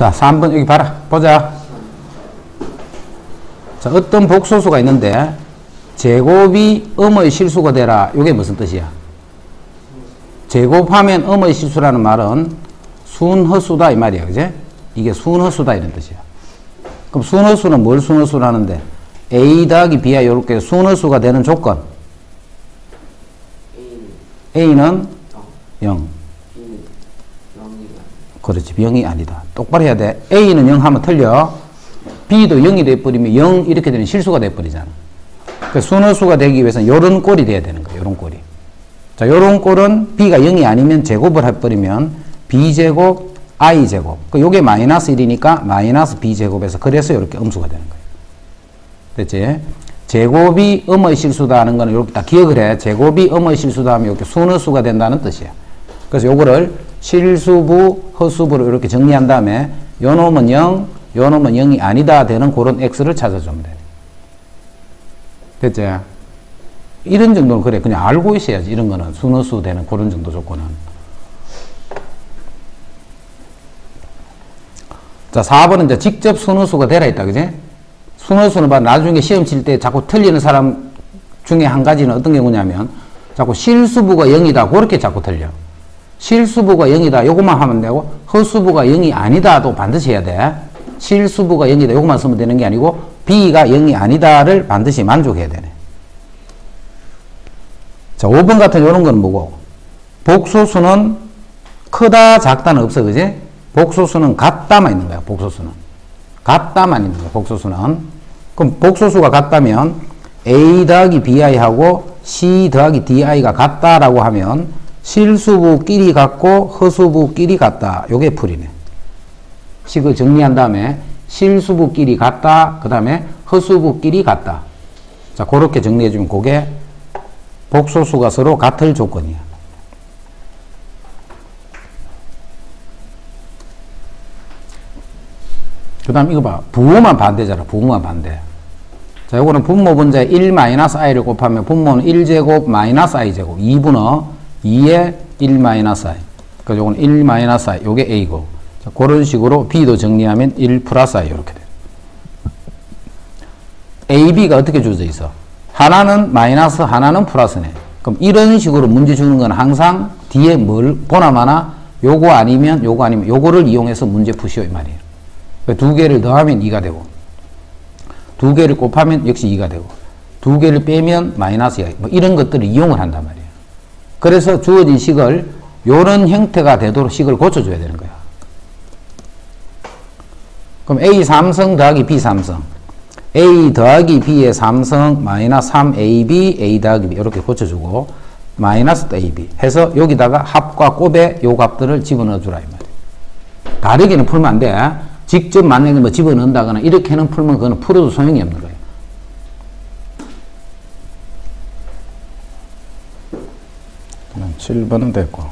자, 3번 여기 봐라. 보자. 자, 어떤 복소수가 있는데 제곱이 음의 실수가 되라. 이게 무슨 뜻이야? 제곱하면 음의 실수라는 말은 순허수다 이 말이야. 그제? 이게 순허수다 이런 뜻이야. 그럼 순허수는 뭘 순허수를 하는데? A 더하기 B야 이렇게 순허수가 되는 조건. A는 0. 그렇지. 0이 아니다. 똑바로 해야 돼. A는 0 하면 틀려. B도 0이 돼버리면 0 이렇게 되는 실수가 돼버리잖아. 그러니까 순허수가 되기 위해서는 요런 꼴이 돼야 되는 거야. 요런 꼴이. 자, 요런 꼴은 B가 0이 아니면 제곱을 해버리면 B제곱, I제곱. 요게 마이너스 1이니까 마이너스 B제곱에서 그래서 이렇게 음수가 되는 거예요. 됐지? 제곱이 음의 실수다 하는 거는 이렇게 딱 기억을 해. 제곱이 음의 실수다 하면 이렇게 순허수가 된다는 뜻이야. 그래서 요거를 실수부, 허수부로 이렇게 정리한 다음에 요 놈은 0, 요 놈은 0이 아니다 되는 그런 x를 찾아주면 돼. 됐지? 이런 정도는 그래. 그냥 알고 있어야지. 이런 거는 순허수 되는 그런 정도 조건은. 자, 4번은 이제 직접 순허수가 되라 했다. 그지? 순허수는 봐. 나중에 시험 칠 때 자꾸 틀리는 사람 중에 한 가지는 어떤 경우냐면 자꾸 실수부가 0이다. 그렇게 자꾸 틀려. 실수부가 0이다. 요것만 하면 되고 허수부가 0이 아니다도 반드시 해야 돼. 실수부가 0이다. 요것만 쓰면 되는 게 아니고 B가 0이 아니다를 반드시 만족해야 되네. 자, 5번 같은 요런 건 뭐고? 복소수는 크다, 작다는 없어. 그지? 복소수는 같다만 있는 거야. 복소수는. 같다만 있는 거야. 복소수는. 그럼 복소수가 같다면 A 더하기 BI하고 C 더하기 DI가 같다라고 하면 실수부끼리 같고 허수부끼리 같다. 요게 풀이네. 식을 정리한 다음에 실수부끼리 같다. 그 다음에 허수부끼리 같다. 자, 그렇게 정리해주면 그게 복소수가 서로 같을 조건이야. 그 다음 이거 봐. 부호만 반대잖아. 부호만 반대. 자, 요거는 분모 분자에 1-i를 곱하면 분모는 1제곱 마이너스 i제곱. 2분의 2에 1-i. 그러니까 요거는 1-i. 요게 a고. 자, 그런 식으로 b도 정리하면 1 플러스 i 이렇게 돼. a, b가 어떻게 주어져 있어? 하나는 마이너스, 하나는 플러스네. 그럼 이런 식으로 문제 주는 건 항상 뒤에 뭘 보나마나 요거 아니면 요거를 이용해서 문제 푸시오 이 말이에요. 두 개를 더하면 2가 되고 두 개를 곱하면 역시 2가 되고 두 개를 빼면 마이너스가 뭐 이런 것들을 이용을 한단 말이에요. 그래서 주어진 식을 요런 형태가 되도록 식을 고쳐줘야 되는 거야. 그럼 A 삼성 더하기 B 삼성 A 더하기 B의 삼성 마이너스 3AB A 더하기 B 이렇게 고쳐주고 마이너스 AB 해서 여기다가 합과 곱의 요 값들을 집어넣어 주라 이 말이에요. 다르게는 풀면 안 돼. 직접 만약에 뭐 집어넣는다거나 이렇게는 풀면 그거는 풀어도 소용이 없는 거예요. 그럼 7번은 됐고.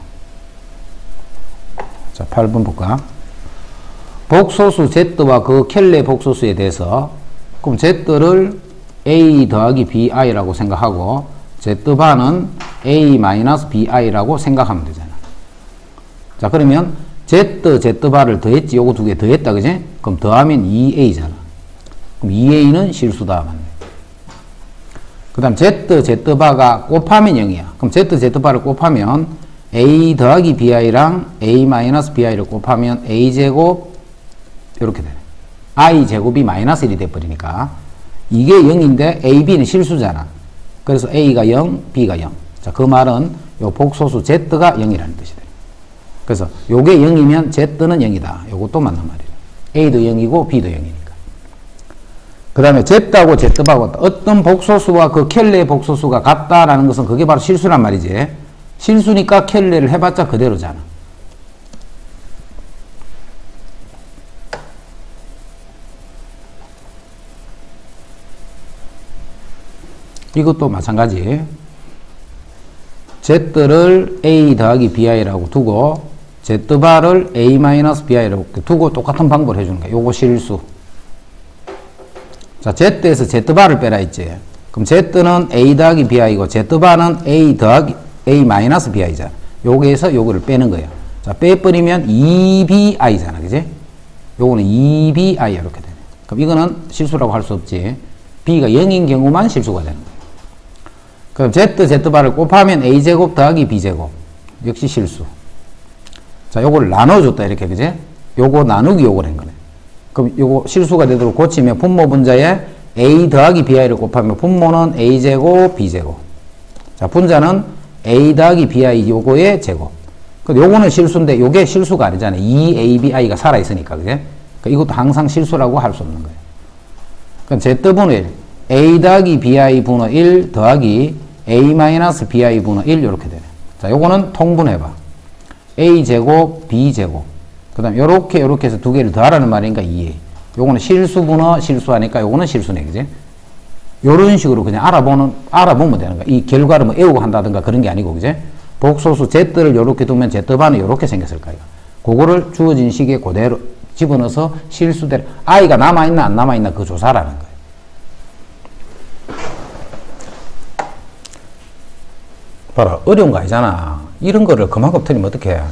자, 8번 볼까? 복소수 Z와 그 켈레 복소수에 대해서 그럼 Z를 A 더하기 BI라고 생각하고 Z바는 A 마이너스 BI라고 생각하면 되잖아. 자, 그러면 Z바를 더했지. 요거 두 개 더했다. 그지? 그럼 더하면 2A잖아. 그럼 2A는 실수다. 맞네. 그 다음 Z바가 곱하면 0이야. 그럼 Z바를 곱하면 A 더하기 BI랑 A 마이너스 BI를 곱하면 A제곱 이렇게 되네. I제곱이 마이너스 1이 돼버리니까 이게 0인데 A, B는 실수잖아. 그래서 A가 0, B가 0. 자, 그 말은 요 복소수 Z가 0이라는 뜻이 돼. 그래서 요게 0이면 Z는 0이다. 요것도 맞는 말이에요. A도 0이고 B도 0이니까. 그 다음에 Z하고 Z하고 어떤 복소수와 그 켈레의 복소수가 같다라는 것은 그게 바로 실수란 말이지. 실수니까 켈레를 해봤자 그대로잖아. 이것도 마찬가지. Z를 A 더하기 BI라고 두고 Z바를 A 마이너스 BI라고 두고 똑같은 방법을 해주는 거야. 요거 실수. 자, Z에서 Z바를 빼라 했지. 그럼 Z는 A 더하기 BI고 Z바는 A 더하기 A 마이너스 BI잖아. 여기에서 요거를 빼는 거야. 자, 빼버리면 2BI잖아. 그지? 요거는 2bi 이렇게 되네. 그럼 이거는 실수라고 할 수 없지. b가 0인 경우만 실수가 되는 거예요. 그럼 z바를 곱하면 a제곱 더하기 b제곱. 역시 실수. 자, 요걸 나눠줬다, 이렇게, 그제? 요거 나누기 요걸 한 거네. 그럼 요거 실수가 되도록 고치면 분모 분자에 a 더하기 bi를 곱하면 분모는 a제곱, b제곱. 자, 분자는 a 더하기 bi 요거의 제곱. 근데 요거는 실수인데 요게 실수가 아니잖아요. 2abi가 살아있으니까, 그제? 그러니까 이것도 항상 실수라고 할 수 없는 거예요. 그럼 z분의 1, a 더하기 bi 분의 1 더하기 a 마이너스 bi 분의 1 이렇게 되네. 자, 요거는 통분해봐. a제곱, b제곱. 그 다음 요렇게 해서 두 개를 더하라는 말이니까 2a. 요거는 실수분의 실수하니까 요거는 실수네, 그지? 요런 식으로 그냥 알아보면 되는 거야. 이 결과를 뭐 외우고 한다든가 그런 게 아니고, 그지? 복소수 z를 요렇게 두면 z반은 요렇게 생겼을 거예요. 그거를 주어진 식에 그대로 집어넣어서 실수대로 i가 남아있나 안 남아있나 그 조사라는 거예요. 봐라, 어려운 거 아니잖아. 이런 거를 그만큼 틀리면 어떡해.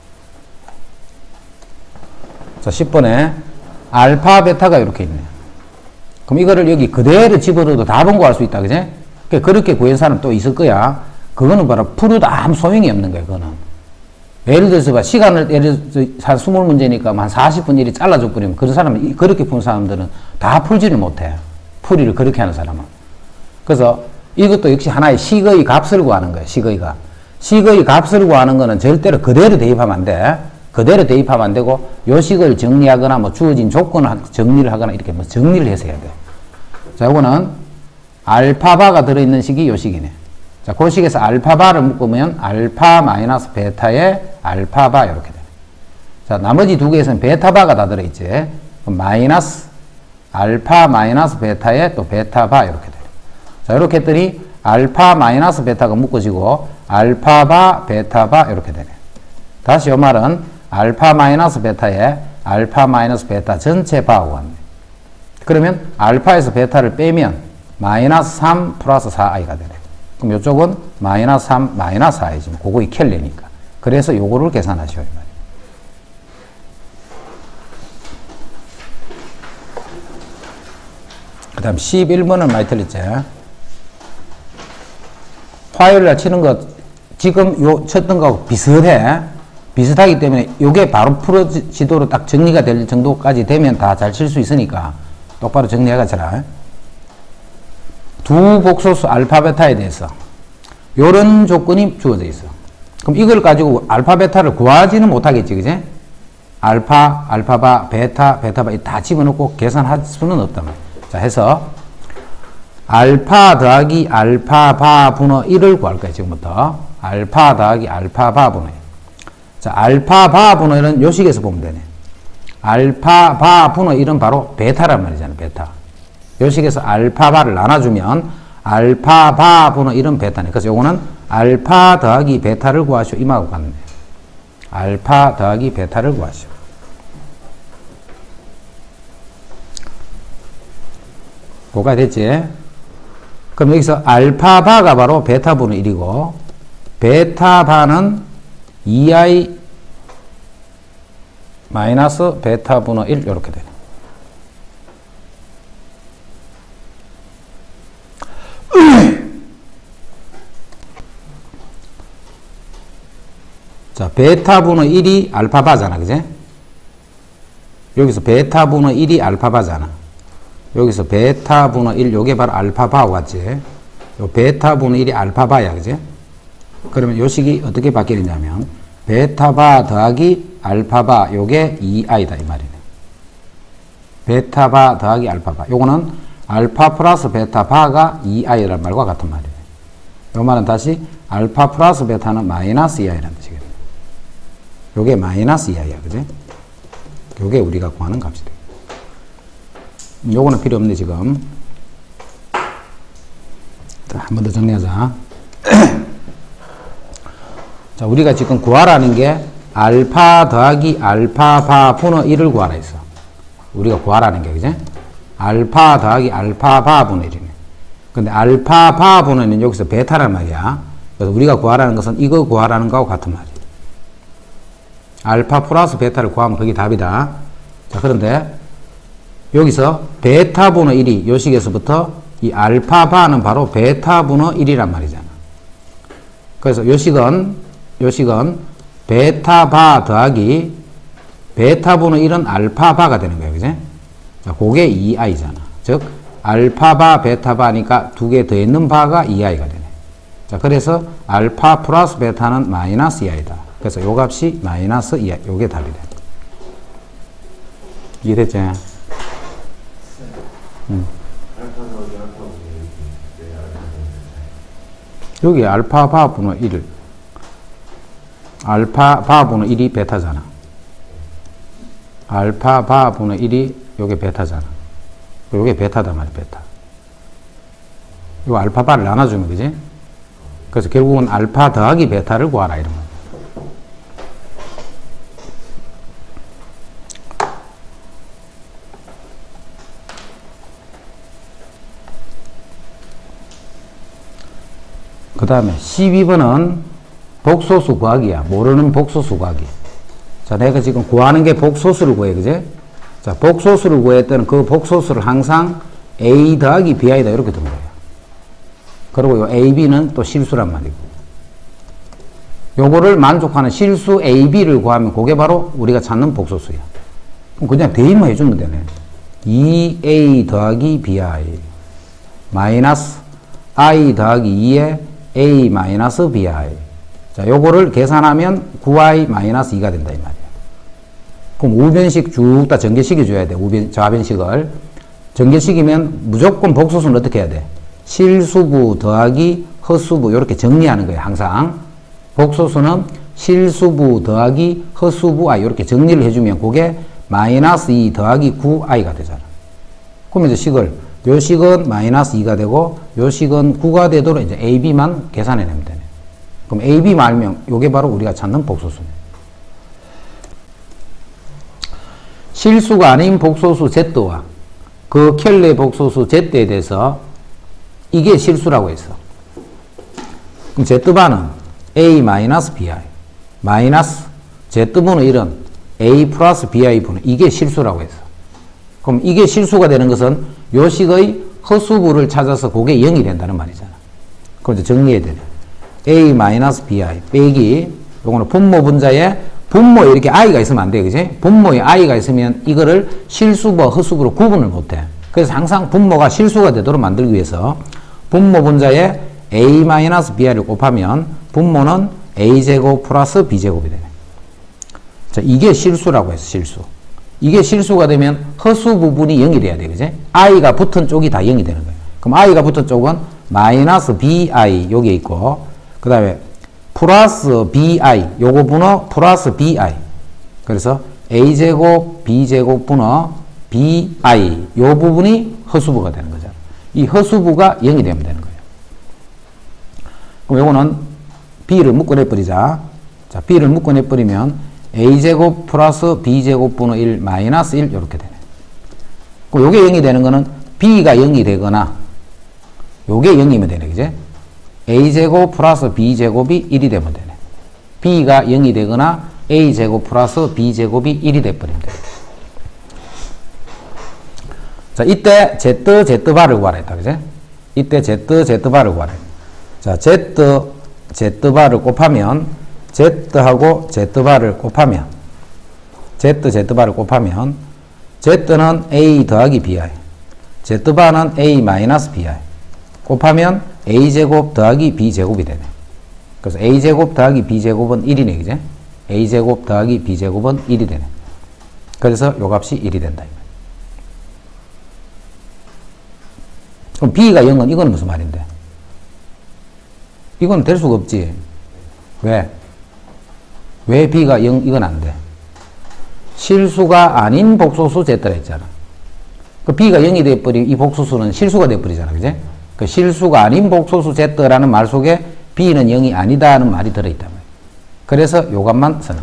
자, 10번에 알파, 베타가 이렇게 있네. 그럼 이거를 여기 그대로 집어넣어도 답은 구할 수 있다, 그제? 그렇게 구한 사람 또 있을 거야. 그거는 봐라, 풀어도 아무 소용이 없는 거야, 그거는. 예를 들어서 봐, 시간을, 예를 들어서 한 20문제니까 한 40분 일이 잘라줘 버리면 그런 사람은, 그렇게 푼 사람들은 다 풀지를 못해. 풀이를 그렇게 하는 사람은. 그래서 이것도 역시 하나의 식의 값을 구하는 거예요, 식의 값. 식의 값을 구하는 거는 절대로 그대로 대입하면 안 돼. 그대로 대입하면 안 되고, 요 식을 정리하거나, 뭐 주어진 조건을 정리를 하거나, 이렇게 뭐 정리를 해서 해야 돼. 자, 요거는 알파바가 들어있는 식이 요 식이네. 자, 그 식에서 알파바를 묶으면 알파 마이너스 베타의 알파바 이렇게 돼. 자, 나머지 두 개에서는 베타바가 다 들어있지. 그럼 마이너스 알파 마이너스 베타의 또 베타바 이렇게 돼. 자, 이렇게 했더니 알파 마이너스 베타가 묶어지고 알파바 베타바 이렇게 되네. 다시 요 말은 알파 마이너스 베타에 알파 마이너스 베타 전체 바하고 같네. 그러면 알파에서 베타를 빼면 마이너스 3 플러스 4i가 되네. 그럼 이쪽은 마이너스 3 마이너스 4i지. 그거의 켈레니까. 그래서 요거를 계산하시오, 이 말이에요. 그 다음 11번은 많이 틀렸지. 화요일날 치는 거 지금 요 쳤던 거하고 비슷하기 때문에 요게 바로 풀어지도록 딱 정리가 될 정도까지 되면 다 잘 칠 수 있으니까 똑바로 정리해가잖아. 두 복소수 알파 베타에 대해서 요런 조건이 주어져 있어. 그럼 이걸 가지고 알파 베타를 구하지는 못하겠지, 그제? 알파, 알파바, 베타, 베타바 다 집어넣고 계산할 수는 없단 말이야. 자, 해서 알파 더하기 알파바 분의 1을 구할 거야, 지금부터. 알파 더하기 알파바 분의 1. 자, 알파바 분의 1은 요 식에서 보면 되네. 알파바 분의 1은 바로 베타란 말이잖아, 베타. 요 식에서 알파바를 나눠주면 알파바 분의 1은 베타네. 그래서 요거는 알파 더하기 베타를 구하시오. 이마하고 같네. 알파 더하기 베타를 구하시오. 그거가 됐지? 그럼 여기서 알파바가 바로 베타분의 1이고 베타바는 2i 마이너스 베타분의 1 이렇게 되네. 자, 베타분의 1이 알파바잖아, 그제? 여기서 베타분의 1이 알파바잖아. 여기서 베타분의 1, 요게 바로 알파바하고 같지? 요 베타분의 1이 알파바야, 그제? 그러면 요 식이 어떻게 바뀌느냐면, 베타바 더하기 알파바, 요게 2i다, 이 말이네. 베타바 더하기 알파바. 요거는 알파 플러스 베타바가 2i라는 말과 같은 말이네. 요 말은 다시 알파 플러스 베타는 마이너스 2i라는 뜻이겠네. 요게 마이너스 2i야, 그제? 요게 우리가 구하는 값이다. 요거는 필요 없네, 지금. 한 번 더 정리하자. 자, 우리가 지금 구하라는 게 알파 더하기 알파바 분의 1을 구하라 했어. 우리가 구하라는 게, 그제? 알파 더하기 알파바 분의 1이네. 근데 알파바 분의 1은 여기서 베타란 말이야. 그래서 우리가 구하라는 것은 이거 구하라는 거하고 같은 말이야. 알파 플러스 베타를 구하면 그게 답이다. 자, 그런데 여기서 베타 분의 1이 요 식에서부터 이 알파 바는 바로 베타 분의 1이란 말이잖아. 그래서 요 식은 베타 바 더하기 베타 분의 1은 알파 바가 되는 거예요. 그지? 자, 그게 2i잖아. 즉 알파 바 베타 바니까 두 개 더 있는 바가 2i가 되네. 자, 그래서 알파 플러스 베타는 마이너스 2i다. 그래서 요 값이 마이너스 2i. 요게 답이 돼. 이해됐지? 여기 알파 바분의 1. 알파 바분의 1이 베타잖아. 알파 바분의 1이 요게 베타잖아. 요게 베타다 말이야, 베타. 요 알파 바를 나눠주면, 그지? 그래서 결국은 알파 더하기 베타를 구하라, 이런 거. 그 다음에 12번은 복소수 구하기야. 모르는 복소수 구하기. 자, 내가 지금 구하는 게 복소수를 구해, 그지? 자, 복소수를 구할 때는 그 복소수를 항상 a 더하기 bi다 이렇게 든 거예요. 그리고 요 ab는 또 실수란 말이고. 요거를 만족하는 실수 ab를 구하면 그게 바로 우리가 찾는 복소수야. 그럼 그냥 대입만 해주면 되네. 2a 더하기 bi 마이너스 i 더하기 2에 a 마이너스 bi. 자, 요거를 계산하면 9i 마이너스 2가 된다 이 말이야. 그럼 우변식 쭉 다 전개시켜 줘야 돼. 좌변식을 전개시키면 무조건 복소수는 어떻게 해야 돼? 실수부 더하기 허수부 이렇게 정리하는 거예요. 항상 복소수는 실수부 더하기 허수부 i 이렇게 정리를 해주면 그게 마이너스 2 더하기 9i가 되잖아. 그럼 이제 요 식은 마이너스 2가 되고 요 식은 9가 되도록 이제 ab만 계산해내면 되네. 그럼 ab만 알면 요게 바로 우리가 찾는 복소수네. 실수가 아닌 복소수 z와 그 켈레 복소수 z에 대해서 이게 실수라고 했어. 그럼 z바는 a 마이너스 bi 마이너스 z분의 1은 a 플러스 bi 분의 이게 실수라고 했어. 그럼 이게 실수가 되는 것은 요식의 허수부를 찾아서 그게 0이 된다는 말이잖아. 그럼 이제 정리해야 되네. a 마이너스 bi 빼기 요거는 분모 분자에 분모에 이렇게 i가 있으면 안 돼, 그지? 분모에 i가 있으면 이거를 실수부와 허수부로 구분을 못 해. 그래서 항상 분모가 실수가 되도록 만들기 위해서 분모 분자에 a 마이너스 bi를 곱하면 분모는 a제곱 플러스 b제곱이 되네. 자, 이게 실수라고 해서 실수. 이게 실수가 되면 허수 부분이 0이 돼야 돼, 그지? i가 붙은 쪽이 다 0이 되는 거예요. 그럼 i가 붙은 쪽은 마이너스 bi 여기에 있고, 그 다음에 플러스 bi 요거 분호 플러스 bi. 그래서 a제곱 b제곱 분호 bi 요 부분이 허수부가 되는 거죠. 이 허수부가 0이 되면 되는 거예요. 그럼 요거는 b를 묶어내버리자. 자, b를 묶어내버리면 a제곱 플러스 b제곱 분의 1 마이너스 1 이렇게 되네. 요게 0이 되는 거는 b가 0이 되거나 요게 0이면 되네, 그제? a제곱 플러스 b제곱이 1이 되면 되네. b가 0이 되거나 a제곱 플러스 b제곱이 1이 돼버리면 돼. 자, 이때 z바를 구하라 했다, 그제? 이때 z바를 구하라. 자, z바를 곱하면 z하고 z바를 곱하면 z바를 곱하면 z는 a 더하기 bi z바는 a 마이너스 bi 곱하면 a제곱 더하기 b제곱이 되네. 그래서 a제곱 더하기 b제곱은 1이네, 그제? a제곱 더하기 b제곱은 1이 되네. 그래서 요 값이 1이 된다. 그럼 b가 0은 이건 무슨 말인데? 이건 될 수가 없지. 왜? 왜 b가 0, 이건 안 돼? 실수가 아닌 복소수 z라 했잖아. 그 b가 0이 돼버리면 이 복소수는 실수가 돼버리잖아, 그제? 그 실수가 아닌 복소수 z라는 말 속에 b는 0이 아니다는 말이 들어있단 말이야. 그래서 요것만 쓰는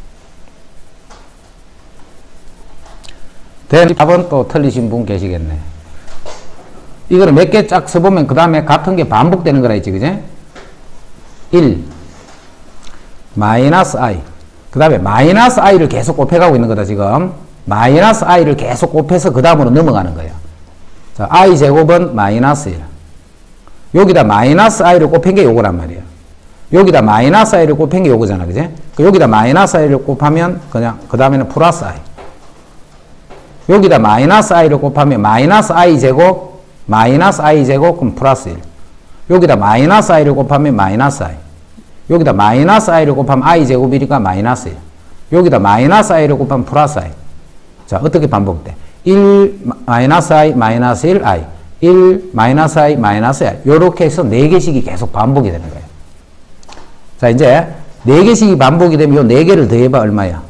거예요. 답은 또 틀리신 분 계시겠네. 이거를 몇 개 쫙 써보면 그 다음에 같은 게 반복되는 거라 했지, 그제? 1 마이너스 i 그 다음에 마이너스 i를 계속 곱해가고 있는 거다 지금. 마이너스 i를 계속 곱해서 그 다음으로 넘어가는 거예요. 자, i 제곱은 마이너스 1. 여기다 마이너스 i를 곱한 게 요거란 말이에요. 여기다 마이너스 i를 곱한 게 요거잖아, 그지? 여기다 마이너스 i를 곱하면 그냥 그 다음에는 플러스 i. 여기다 마이너스 i를 곱하면 마이너스 i 제곱 그럼 플러스 1. 여기다 마이너스 i를 곱하면 마이너스 i. 여기다 마이너스 i를 곱하면 i 제곱이니까 마이너스 1. 여기다 마이너스 i를 곱하면 플러스 i. 자, 어떻게 반복돼? 1 마이너스 i 마이너스 1 i 1 마이너스 i 마이너스 i 요렇게 해서 4개씩이 계속 반복이 되는 거예요. 자, 이제 4개씩이 반복이 되면 요 4개를 더해봐. 얼마야?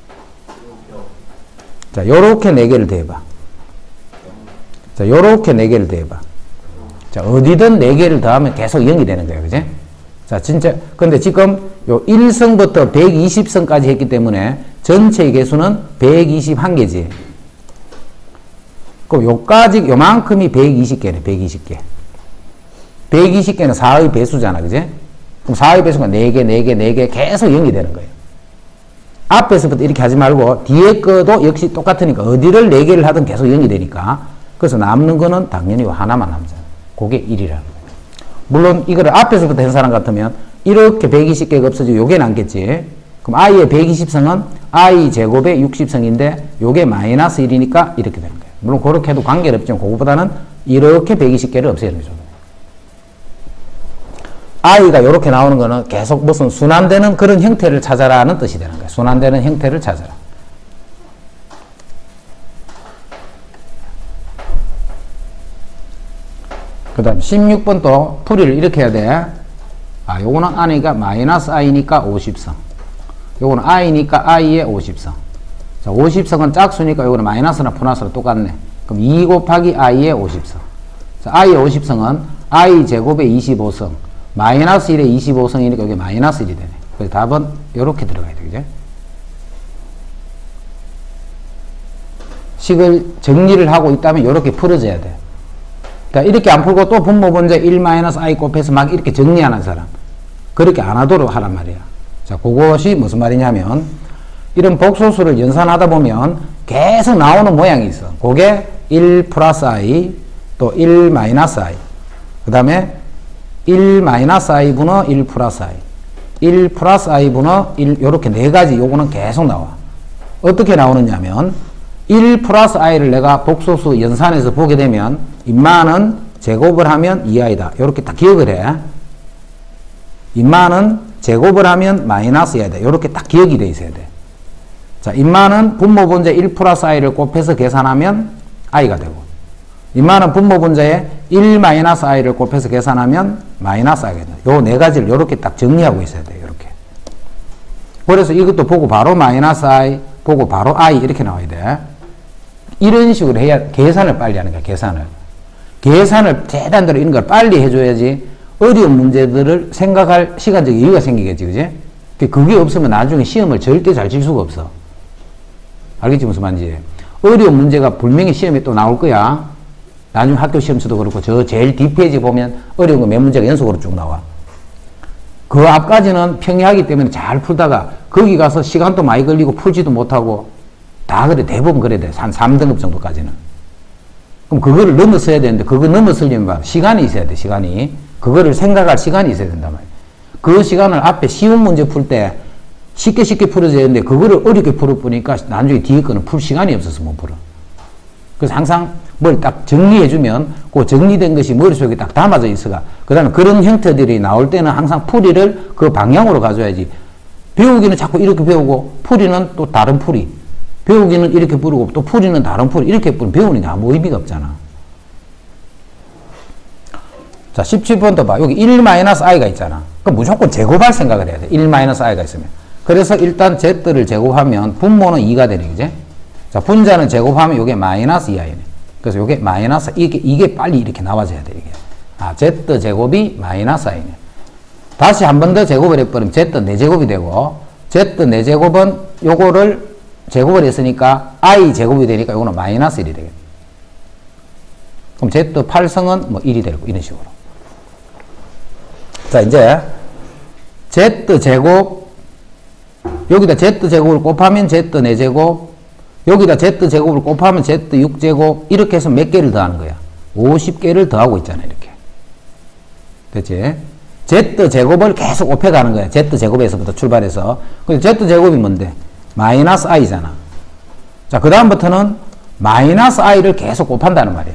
자, 요렇게 4개를 더해봐. 자, 요렇게 4개를 더해봐. 자, 어디든 4개를 더하면 계속 0이 되는 거예요. 그지? 자, 진짜, 근데 지금 요 1성부터 120성까지 했기 때문에 전체의 개수는 121개지. 그럼 요까지, 요만큼이 120개네, 120개. 120개는 4의 배수잖아, 그지? 그럼 4의 배수가 4개, 4개, 4개 계속 0이 되는 거예요. 앞에서부터 이렇게 하지 말고 뒤에 거도 역시 똑같으니까 어디를 4개를 하든 계속 0이 되니까 그래서 남는 거는 당연히 하나만 남잖아. 그게 1이라는 거예요. 물론 이거를 앞에서부터 한 사람 같으면 이렇게 120개가 없어지고 요게 남겠지. 그럼 i의 120성은 i 제곱의 60성인데 요게 마이너스 1이니까 이렇게 되는 거예요. 물론 그렇게 해도 관계는 없지만 그거보다는 이렇게 120개를 없애는 거죠. i가 이렇게 나오는 거는 계속 무슨 순환되는 그런 형태를 찾아라는 뜻이 되는 거예요. 순환되는 형태를 찾아라. 그 다음 16번도 풀이를 이렇게 해야 돼. 아, 요거는 i가 마이너스 i니까 50성. 요거는 i니까 i의 50성. 자, 50성은 짝수니까 요거는 마이너스나 플러스나 똑같네. 그럼 2 곱하기 i의 50성. 자, i의 50성은 i 제곱의 25성. 마이너스 1의 25성이니까 여기 마이너스 1이 되네. 그래서 답은 이렇게 들어가야 되겠죠. 식을 정리를 하고 있다면 이렇게 풀어져야 돼. 그러니까 이렇게 안 풀고 또 분모 문제 1-i 곱해서 막 이렇게 정리하는 사람. 그렇게 안 하도록 하란 말이야. 자, 그것이 무슨 말이냐면 이런 복소수를 연산하다 보면 계속 나오는 모양이 있어. 그게 1 플러스 i 또 1 마이너스 i 그 다음에 1 마이너스 i 분의 1 플러스 i 1 플러스 i 분의 1 요렇게 4가지 요거는 계속 나와. 어떻게 나오느냐면 1 플러스 i를 내가 복소수 연산해서 보게 되면 인마는 제곱을 하면 2i다. 요렇게 딱 기억을 해. 인마는 제곱을 하면 마이너스 2i다. 요렇게 딱 기억이 돼 있어야 돼. 자, 인마는 분모 분자 1 플러스 i를 곱해서 계산하면 i가 되고 인마는 분모 분자에 1 마이너스 i를 곱해서 계산하면 마이너스 i가 된다. 요 4가지를 요렇게 딱 정리하고 있어야 돼요. 요렇게. 그래서 이것도 보고 바로 마이너스 i, 보고 바로 i 이렇게 나와야 돼. 이런 식으로 해야 계산을 빨리 하는 거야. 계산을 대단대로 이런 걸 빨리 해줘야지 어려운 문제들을 생각할 시간적 여유가 생기겠지. 그지? 그게 없으면 나중에 시험을 절대 잘 칠 수가 없어. 알겠지? 무슨 말인지. 어려운 문제가 분명히 시험에 또 나올 거야. 나중에 학교 시험서도 그렇고 저 제일 뒷페이지 보면 어려운 거 몇 문제가 연속으로 쭉 나와. 그 앞까지는 평이하기 때문에 잘 풀다가 거기 가서 시간도 많이 걸리고 풀지도 못하고 다 그래. 대부분 그래야 돼. 한 3등급 정도까지는. 그럼 그거를 넘어서야 되는데 그거 넘어서려면 시간이 있어야 돼. 시간이. 그거를 생각할 시간이 있어야 된단 말이야. 그 시간을 앞에 쉬운 문제 풀 때 쉽게 풀어져야 되는데 그거를 어렵게 풀어보니까 나중에 뒤에 거는 풀 시간이 없어서 못 풀어. 그래서 항상 뭘 딱 정리해주면 그 정리된 것이 머릿속에 딱 담아져 있어가 그 다음에 그런 형태들이 나올 때는 항상 풀이를 그 방향으로 가져야지. 배우기는 자꾸 이렇게 배우고 풀이는 또 다른 풀이. 배우기는 이렇게 부르고 또 풀이는 다른 풀이. 이렇게 부르면 배우는 게 아무 의미가 없잖아. 자, 17번도 봐. 여기 1-i가 있잖아. 그럼 무조건 제곱할 생각을 해야 돼. 1-i가 있으면. 그래서 일단 z를 제곱하면 분모는 2가 되네. 그지? 자, 분자는 제곱하면 이게 마이너스 2i네. 그래서 이게 마이너스, 이게 빨리 이렇게 나와줘야 돼. 이게. 아, z 제곱이 마이너스 i네. 다시 한 번 더 제곱을 해버리면 z 4제곱이 되고, z 4제곱은 요거를 제곱을 했으니까 i 제곱이 되니까 요거는 마이너스 1이 되겠네. 그럼 z 8성은 뭐 1이 되고, 이런 식으로. 자, 이제 z 제곱 여기다 z 제곱을 곱하면 z 4제곱 여기다 z제곱을 곱하면 z6제곱 이렇게 해서 몇 개를 더하는 거야? 50개를 더하고 있잖아. 이렇게. 됐지? z제곱을 계속 곱해가는 거야. z제곱에서부터 출발해서. 근데 z제곱이 뭔데? 마이너스 i잖아. 자, 그 다음부터는 마이너스 i를 계속 곱한다는 말이야.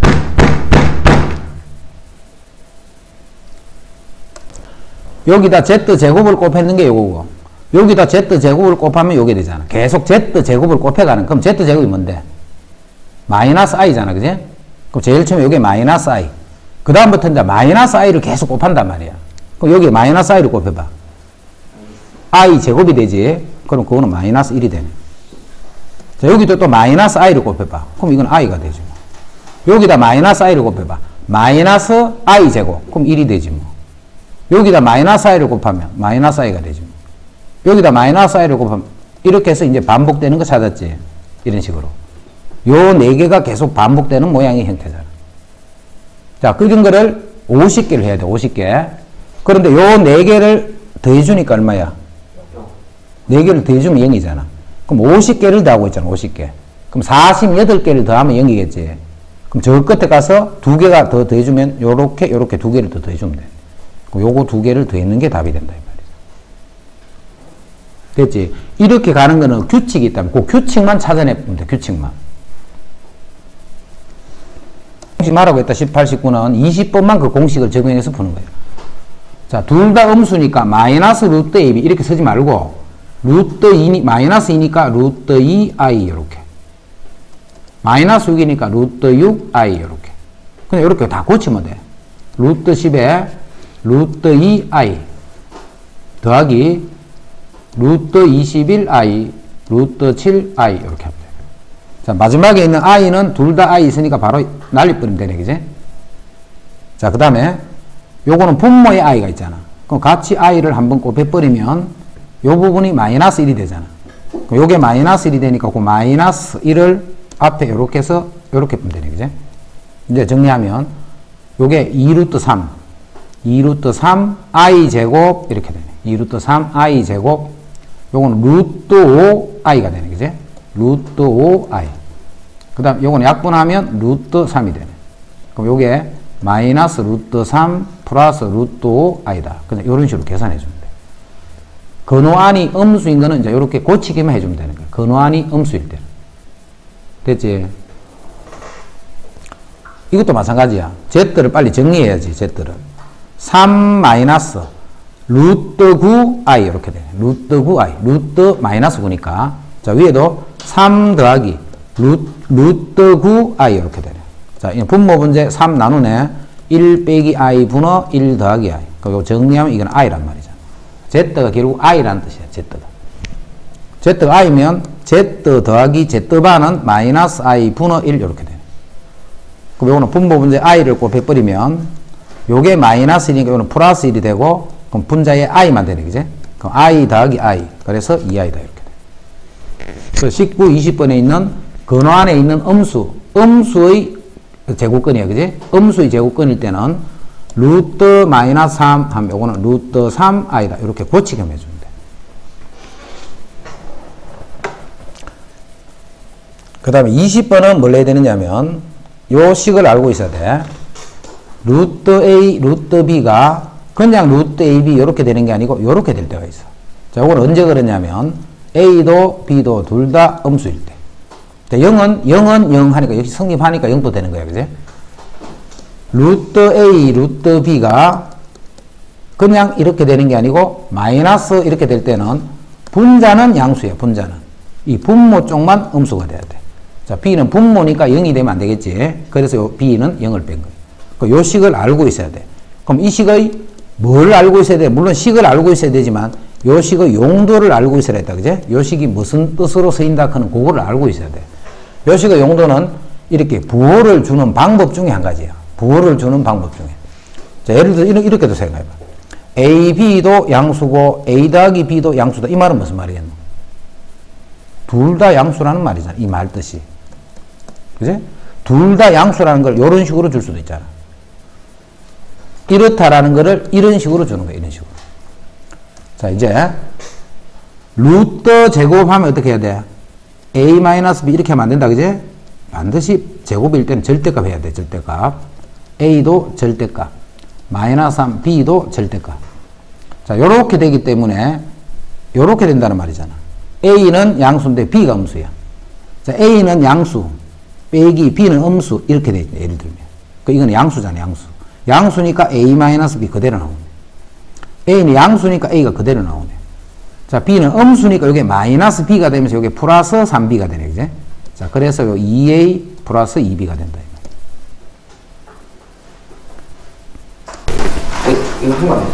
여기다 z제곱을 곱했는 게 요거고, 여기다 z제곱을 곱하면 요게 되잖아. 계속 z제곱을 곱해가는. 그럼 z제곱이 뭔데? 마이너스 i잖아. 그지? 그럼 제일 처음에 요게 마이너스 i. 그 다음부터 이제 마이너스 i를 계속 곱한단 말이야. 그럼 여기 마이너스 i를 곱해봐. i 제곱이 되지. 그럼 그거는 마이너스 1이 되네. 자, 여기도 또 마이너스 i를 곱해봐. 그럼 이건 i가 되지 뭐. 여기다 마이너스 i를 곱해봐. 마이너스 i 제곱. 그럼 1이 되지 뭐. 여기다 마이너스 i를 곱하면 마이너스 i가 되지 뭐. 여기다 마이너스 i를 곱하면 이렇게 해서 이제 반복되는 거 찾았지. 이런 식으로. 요 네 개가 계속 반복되는 모양의 형태잖아. 자, 그런 거를 50개를 해야 돼. 50개. 그런데 요 네 개를 더해주니까 얼마야? 4개를 더해주면 0이잖아. 그럼 50개를 더하고 있잖아. 50개. 그럼 48개를 더하면 0이겠지. 그럼 저 끝에 가서 2개가 더 더해주면 요렇게 2개를 더 더해주면 돼. 그럼 요거 2개를 더했는 게 답이 된다. 이 말이야. 됐지? 이렇게 가는 거는 규칙이 있다면 그 규칙만 찾아내면 돼. 규칙만. 공식 말하고 했다. 18, 19는 20번만 그 공식을 적용해서 푸는 거예요. 자, 둘 다 음수니까 마이너스 루트 AB 이렇게 쓰지 말고 루트 2, 마이너스 2니까 루트 2i 이렇게. 마이너스 6이니까 루트 6i 이렇게. 그냥 이렇게 다 고치면 돼. 루트 10에 루트 2i 더하기 루트 21i 루트 7i 이렇게 합니다. 자, 마지막에 있는 i는 둘 다 i 있으니까 바로 날려버리면 되네. 그지? 자, 그 다음에 요거는 분모의 i가 있잖아. 그럼 같이 i를 한번 곱해버리면 요 부분이 마이너스 1이 되잖아. 그럼 요게 마이너스 1이 되니까 그 마이너스 1을 앞에 요렇게 해서 요렇게 보면 되네. 그지? 이제 정리하면 요게 2루트 3 2루트 3 i 제곱 이렇게 되네. 2루트 3 i 제곱 요거는 루트 5 i가 되네. 그지? 루트 5 i. 그 다음 요거는 약분하면 루트 3이 되네. 그럼 요게 마이너스 루트 3 플러스 루트 5 i다. 그냥 요런 식으로 계산해 주면 돼. 근호안이 음수인 거는 이제 이렇게 고치기만 해주면 되는 거야. 근호안이 음수일 때는. 됐지? 이것도 마찬가지야. z를 빨리 정리해야지. z를 3 마이너스 루트 9i 이렇게 되네. 루트 9i 루트 마이너스 9니까 자, 위에도 3 더하기 루트 9i 이렇게 되네. 자, 분모 문제 3 나누네. 1 빼기 i 분어 1 더하기 i. 그리고 정리하면 이건 i란 말이잖아. z가 결국 i라는 뜻이야. z가 i면 z 더하기 z반은 마이너스 i 분어 1 이렇게 돼. 그럼 요거는 분모 문제 i를 곱해버리면 요게 마이너스 1이니까 요거는 플러스 1이 되고 그럼 분자에 i만 되네. 그지? 그럼 i 더하기 i. 그래서 2i다 이렇게 돼. 그래서 19, 20번에 있는 근호 안에 있는 음수의 제곱근이야. 그지? 음수의 제곱근일 때는 루트 마이너스 3 하면 요거는 루트 3i다. 이렇게 고치게 해주면 돼. 그 다음에 20번은 뭘 해야 되느냐면 요 식을 알고 있어야 돼. 루트 a, 루트 b가 그냥 루트 ab 이렇게 되는 게 아니고 이렇게 될 때가 있어. 자, 이건 언제 그러냐면 a도 b도 둘 다 음수일 때. 0은 0 하니까 역시 성립하니까 0도 되는 거야. 그지? 루트 a, 루트 b가 그냥 이렇게 되는 게 아니고 마이너스 이렇게 될 때는 분자는 양수야. 분자는. 이 분모 쪽만 음수가 돼야 돼. 자, b는 분모니까 0이 되면 안 되겠지. 그래서 요 b는 0을 뺀 거예요. 요 식을 알고 있어야 돼. 그럼 이 식의 뭘 알고 있어야 돼? 물론 식을 알고 있어야 되지만 요 식의 용도를 알고 있어야 했다. 그제? 요 식이 무슨 뜻으로 쓰인다 하는 그거를 알고 있어야 돼. 요 식의 용도는 이렇게 부호를 주는 방법 중에 한 가지야. 부호를 주는 방법 중에. 자, 예를 들어 이렇게도 생각해봐. a, b도 양수고 a 더하기 b도 양수다. 이 말은 무슨 말이겠노? 둘 다 양수라는 말이잖아. 이 말 뜻이. 그지? 둘 다 양수라는 걸 이런 식으로 줄 수도 있잖아. 이렇다라는 거를 이런 식으로 주는 거야. 이런 식으로. 자, 이제 루트 제곱하면 어떻게 해야 돼? a-b 이렇게 하면 안 된다, 그지? 반드시 제곱일 때는 절대값 해야 돼, 절대값. a도 절대값, 마이너스 3, b도 절대값. 자, 요렇게 되기 때문에 요렇게 된다는 말이잖아. a는 양수인데 b가 음수야. 자, a는 양수, 빼기 b는 음수, 이렇게 돼 있네, 예를 들면. 그 이거는 양수잖아, 양수. 양수니까 a-b 그대로 나오네. a는 양수니까 a가 그대로 나오네. 자, b는 음수니까 이게 마이너스 b가 되면서 이게 플러스 3b가 되네, 그제? 자, 그래서 요 2a 플러스 2b가 된다. 이거 한 번.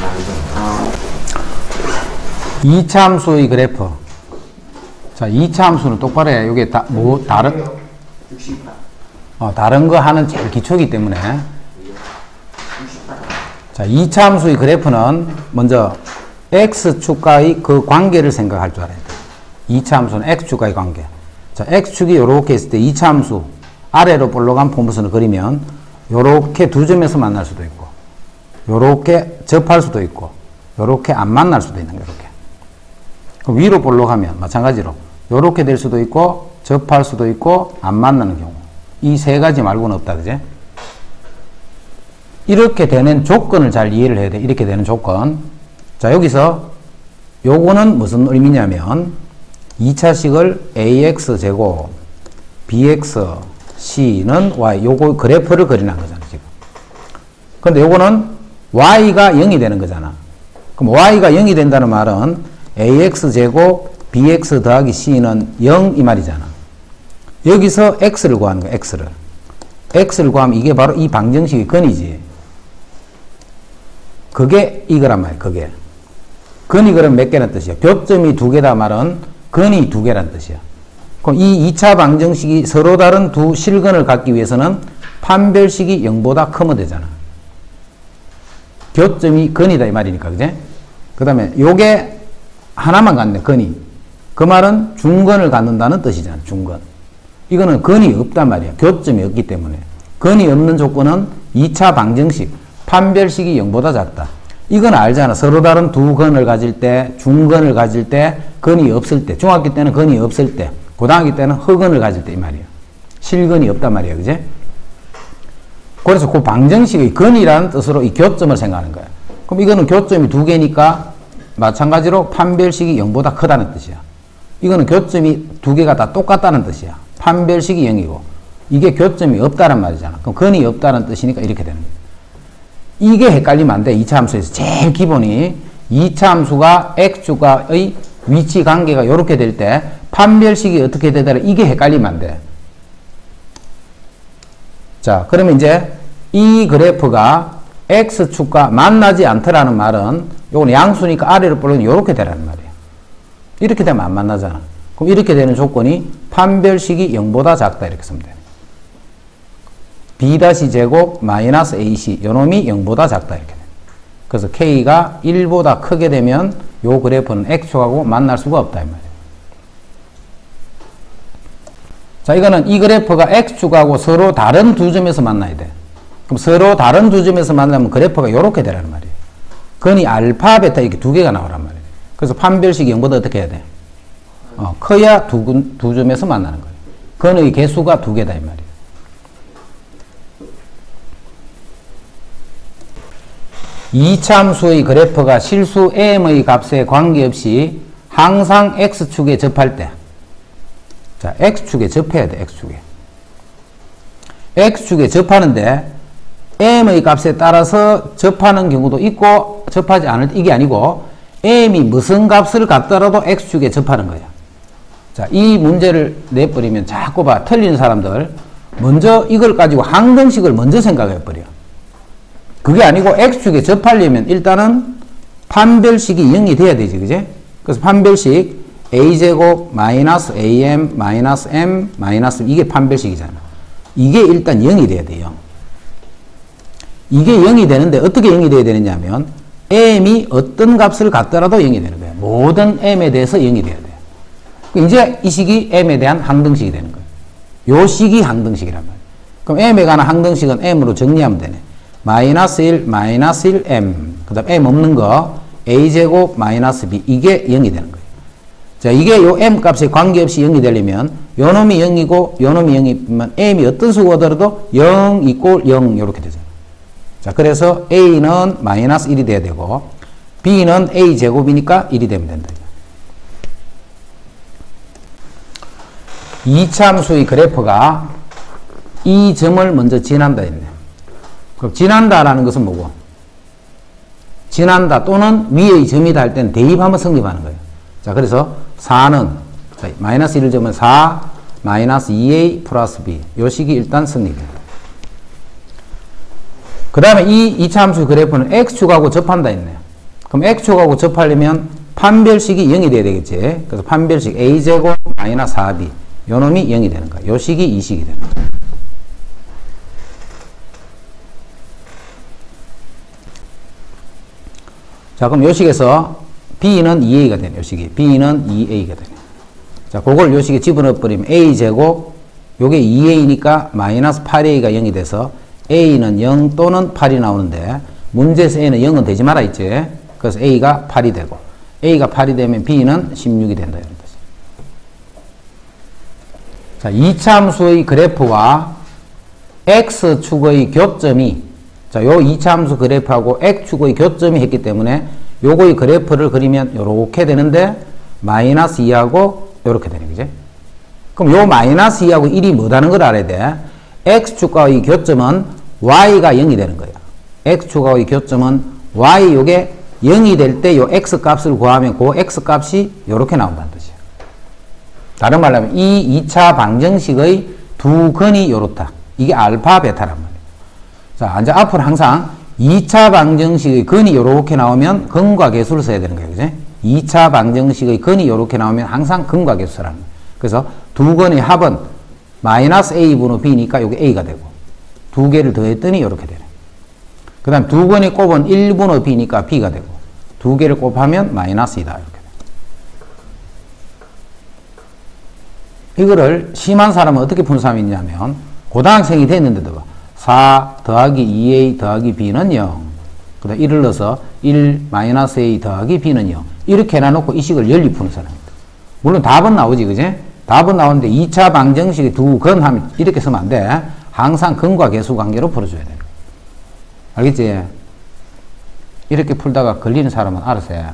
이차 함수의 그래프. 자, 2차 함수는 똑바로 해. 이게 다른, 다른 거 하는 제일 기초이기 때문에. 자, 2차 함수의 그래프는 먼저 x축과의 그 관계를 생각할 줄 알아야 돼. 2차 함수는 x축과의 관계. 자, x축이 요렇게 있을 때 2차 함수 아래로 볼록한 포무선을 그리면 요렇게 두 점에서 만날 수도 있고, 요렇게 접할 수도 있고, 요렇게 안 만날 수도 있는 거야, 이렇게. 그럼 위로 볼록하면 마찬가지로 요렇게 될 수도 있고, 접할 수도 있고, 안 만나는 경우. 이 세 가지 말고는 없다, 그제? 이렇게 되는 조건을 잘 이해를 해야 돼. 이렇게 되는 조건. 자, 여기서 요거는 무슨 의미냐면 2차식을 ax제곱 bx c는 y, 요거 그래프를 그리는 거잖아, 지금. 근데 요거는 y가 0이 되는 거잖아. 그럼 y가 0이 된다는 말은 ax제곱 bx 더하기 c는 0 이 말이잖아. 여기서 x를 구하는 거야, x를. x를 구하면 이게 바로 이 방정식의 근이지. 그게 이거란 말이야, 그게. 근이 그럼 몇 개란 뜻이야? 교점이 두 개다 말은 근이 두 개란 뜻이야. 그럼 이 2차 방정식이 서로 다른 두 실근을 갖기 위해서는 판별식이 0보다 크면 되잖아. 교점이 근이다 이 말이니까, 그제? 그 다음에 요게 하나만 갖네, 근이. 그 말은 중근을 갖는다는 뜻이잖아, 중근. 이거는 근이 없단 말이야. 교점이 없기 때문에. 근이 없는 조건은 2차 방정식, 판별식이 0보다 작다. 이건 알잖아. 서로 다른 두 근을 가질 때, 중근을 가질 때, 근이 없을 때, 중학기 때는 근이 없을 때, 고등학기 때는 허근을 가질 때 이 말이야. 실근이 없단 말이야, 그제? 그래서 그 방정식의 근이라는 뜻으로 이 교점을 생각하는 거야. 그럼 이거는 교점이 두 개니까 마찬가지로 판별식이 0보다 크다는 뜻이야. 이거는 교점이 두 개가 다 똑같다는 뜻이야. 판별식이 0이고 이게 교점이 없다는 말이잖아. 그럼 근이 없다는 뜻이니까 이렇게 되는 거야. 이게 헷갈리면 안 돼. 2차 함수에서 제일 기본이 2차 함수가 x축과의 위치 관계가 이렇게 될 때 판별식이 어떻게 되더라, 이게 헷갈리면 안 돼. 자, 그러면 이제 이 그래프가 x축과 만나지 않더라는 말은 요건 양수니까 아래로 볼록은 이렇게 되라는 말이야. 이렇게 되면 안 만나잖아. 그럼 이렇게 되는 조건이 판별식이 0보다 작다 이렇게 쓰면 돼. b-제곱 마이너스 ac 요놈이 0보다 작다 이렇게 돼. 그래서 k가 1보다 크게 되면 요 그래프는 x축하고 만날 수가 없다 이 말이야. 자, 이거는 이 그래프가 x축하고 서로 다른 두 점에서 만나야 돼. 그럼 서로 다른 두 점에서 만나면 그래프가 요렇게 되라는 말이에요. 근이 알파, 베타 이렇게 두 개가 나오란 말이에요. 그래서 판별식이 0보다 어떻게 해야 돼? 커야 두 점에서 만나는 거예요. 근의 개수가 두 개다 이 말이에요. 이참수의 그래프가 실수 m의 값에 관계없이 항상 x축에 접할 때, 자, x축에 접해야 돼, x축에. x축에 접하는데 m의 값에 따라서 접하는 경우도 있고 접하지 않을 때, 이게 아니고 m이 무슨 값을 갖더라도 x축에 접하는 거야. 자, 이 문제를 내버리면 자꾸 봐, 틀리는 사람들 먼저 이걸 가지고 항등식을 먼저 생각해버려. 그게 아니고 x축에 접하려면 일단은 판별식이 0이 돼야 되지, 그제? 그래서 판별식 a제곱 마이너스 am 마이너스 m 마이너스 이게 판별식이잖아. 이게 일단 0이 돼야 돼, 0. 이게 0이 되는데 어떻게 0이 돼야 되느냐면 m이 어떤 값을 갖더라도 0이 되는 거야. 모든 m에 대해서 0이 돼야 돼. 이제 이 식이 m에 대한 항등식이 되는 거야. 요 식이 항등식이란 말이야. 그럼 m에 관한 항등식은 m으로 정리하면 되네. 마이너스 1, 마이너스 1, m. 그 다음 m 없는 거 a제곱 마이너스 b. 이게 0이 되는 거예요. 자, 이게 요 m 값에 관계없이 0이 되려면 요 놈이 0이고 요 놈이 0이면 m이 어떤 수가 오더라도 0 이꼴 0 이렇게 되잖아. 자, 그래서 a는 마이너스 1이 돼야 되고 b는 a 제곱이니까 1이 되면 된다. 이차함수의 그래프가 이 점을 먼저 지난다 했네. 그럼 지난다라는 것은 뭐고? 지난다 또는 위의 점이다 할 때는 대입하면 성립하는 거예요. 자, 그래서 4는 자, 마이너스 1을 적으면 4 마이너스 2a 플러스 b 요 식이 일단 성립해요. 그 다음에 이 이차함수의 그래프는 x축하고 접한다 했네. 그럼 x축하고 접하려면 판별식이 0이 돼야 되겠지. 그래서 판별식 a제곱 마이너스 4b 요 놈이 0이 되는 거야. 요 식이 이 식이 되는 거야. 자, 그럼 요 식에서 b는 2a가 되네. 요 식이 b는 2a가 되네. 자, 그걸 요 식에 집어넣어 버리면 a제곱 요게 2a니까 마이너스 8a가 0이 돼서 a는 0 또는 8이 나오는데 문제에서 a는 0은 되지 말아 있지. 그래서 a가 8이 되고 a가 8이 되면 b는 16이 된다. 이런 뜻이에요. 자, 이차함수의 그래프와 x축의 교점이 자, 요 이차함수 그래프하고 x축의 교점이 했기 때문에 요거의 그래프를 그리면 요렇게 되는데 마이너스 2하고 요렇게 되는 거지. 그럼 요 마이너스 2하고 1이 뭐다는 걸 알아야 돼. x축과의 교점은 y가 0이 되는 거야. x축과의 교점은 y 요게 0이 될 때 요 x 값을 구하면 그 x 값이 요렇게 나온다는 뜻이야. 다른 말로 하면 이 2차 방정식의 두 근이 요렇다. 이게 알파 베타란 말이야. 자, 이제 앞으로 항상 2차 방정식의 근이 요렇게 나오면 근과 계수를 써야 되는 거예요. 그지? 2차 방정식의 근이 요렇게 나오면 항상 근과 계수라는 거예요. 그래서 두 근의 합은 마이너스 a분의 b니까 요게 a가 되고 두 개를 더했더니 요렇게 되네. 그 다음 두 근의 곱은 1분의 b니까 b가 되고 두 개를 곱하면 마이너스 2다. 이렇게 돼. 이거를 심한 사람은 어떻게 푼 사람이 있냐면 고등학생이 됐는데도 봐. 4 더하기 2a 더하기 b는 0. 그 다음 1을 넣어서 1 마이너스 a 더하기 b는 0. 이렇게 해놔놓고 이 식을 연립 푸는 사람입니다. 물론 답은 나오지, 그지? 답은 나오는데 2차 방정식이 두 근 하면 이렇게 쓰면 안 돼. 항상 근과 계수 관계로 풀어줘야 돼. 알겠지? 이렇게 풀다가 걸리는 사람은 알아서 해.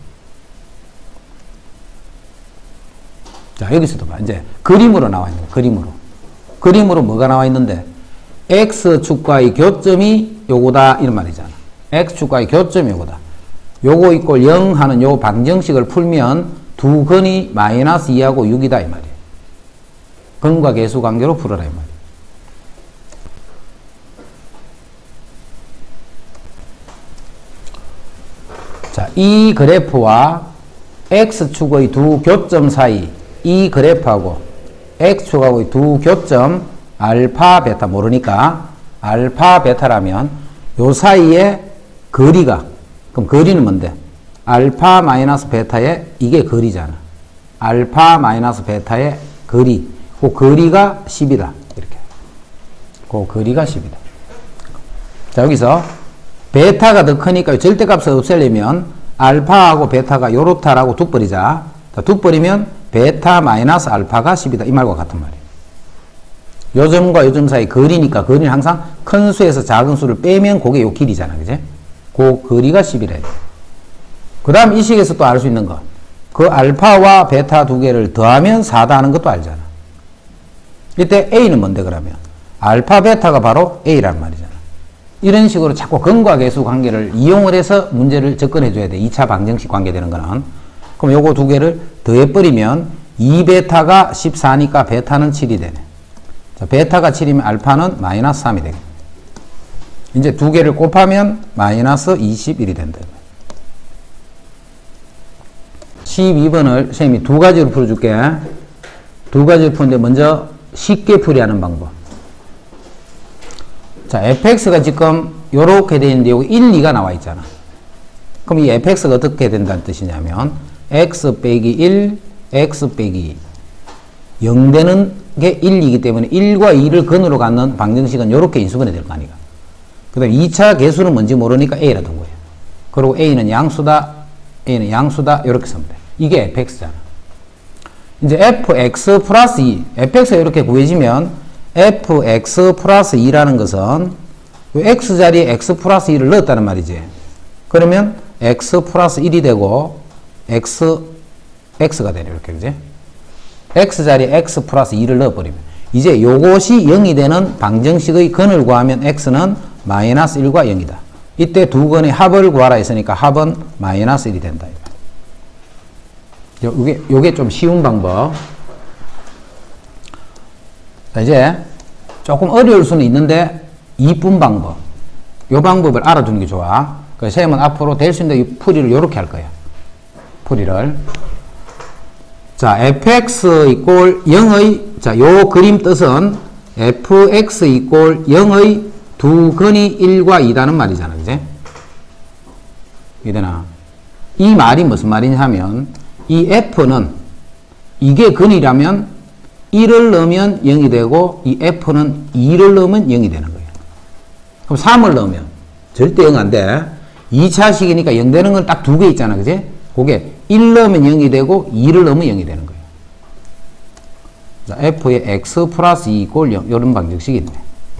자, 여기서도 봐. 이제 그림으로 나와 있는 거야. 그림으로 뭐가 나와 있는데 x축과의 교점이 요거다 이런 말이잖아. x축과의 교점이 요거다. 요거 이꼴 0 하는 요 방정식을 풀면 두 근이 마이너스 2하고 6이다 이 말이에요. 근과 계수 관계로 풀어라 이 말이에요. 자, 이 그래프와 x축의 두 교점 사이 이 그래프하고 x축하고의 두 교점 알파 베타 모르니까 알파 베타라면 요 사이에 거리가 그럼 거리는 뭔데? 알파 마이너스 베타의 이게 거리잖아. 알파 마이너스 베타의 거리 그 거리가 10이다. 이렇게 그 거리가 10이다. 자, 여기서 베타가 더 크니까 절대값을 없애려면 알파하고 베타가 요렇다라고 두 버리자. 두 버리면 베타 마이너스 알파가 10이다. 이 말과 같은 말이에요. 요 점과 요 점 사이 거리니까 거리는 항상 큰 수에서 작은 수를 빼면 그게 요 길이잖아. 그지? 그 거리가 10이래. 그 다음 이 식에서 또 알 수 있는 거. 그 알파와 베타 두 개를 더하면 4다 하는 것도 알잖아. 이때 A는 뭔데 그러면? 알파 베타가 바로 A란 말이잖아. 이런 식으로 자꾸 근과 계수 관계를 이용을 해서 문제를 접근해 줘야 돼. 2차 방정식 관계되는 거는. 그럼 요거 두 개를 더해버리면 2베타가 14니까 베타는 7이 되네. 자, 베타가 7이면 알파는 마이너스 3이 되겠네. 이제 두 개를 곱하면 마이너스 21이 된다. 12번을 선생님이 두 가지로 풀어줄게. 두 가지로 푸는데 먼저 쉽게 풀이하는 방법. 자, fx가 지금 요렇게 되어 있는데 여기 1, 2가 나와 있잖아. 그럼 이 fx가 어떻게 된다는 뜻이냐면 x 빼기 1, x 빼기 0 되는 게 1이기 때문에 1과 2를 근으로 갖는 방정식은 요렇게 인수분해 될 거 아니까. 그 다음에 2차 개수는 뭔지 모르니까 a라 둔 거예요. 그리고 a는 양수다, a는 양수다 요렇게 쓰면 돼. 이게 fx잖아. 이제 fx 플러스 2, fx가 이렇게 구해지면 fx 플러스 2라는 것은 요 x 자리에 x 플러스 2를 넣었다는 말이지. 그러면 x 플러스 1이 되고 x가 되네. 이렇게, 그지? x 자리에 x 플러스 2를 넣어버리면 이제 요것이 0이 되는 방정식의 근을 구하면 x는 마이너스 1과 0이다. 이때 두 근의 합을 구하라 했으니까 합은 마이너스 1이 된다. 요게 좀 쉬운 방법. 자, 이제 조금 어려울 수는 있는데 이쁜 방법. 요 방법을 알아두는 게 좋아. 그래서 쌤은 앞으로 될 수 있는 이 풀이를 요렇게 할 거야. 풀이를. 자, fx 이꼴 0의, 자, 요 그림 뜻은 fx 이꼴 0의 두 근이 1과 2다는 말이잖아. 그지? 이되나? 이 말이 무슨 말이냐 하면, 이 f는, 이게 근이라면 1을 넣으면 0이 되고, 이 f는 2를 넣으면 0이 되는 거예요. 그럼 3을 넣으면 절대 0 안 돼. 2차식이니까 0 되는 건 딱 두 개 있잖아. 그지? 그게 1 넣으면 0이 되고 2를 넣으면 0이 되는 거예요. 자, f의 x 플러스 2 이꼴 0 이런 방정식이 있네.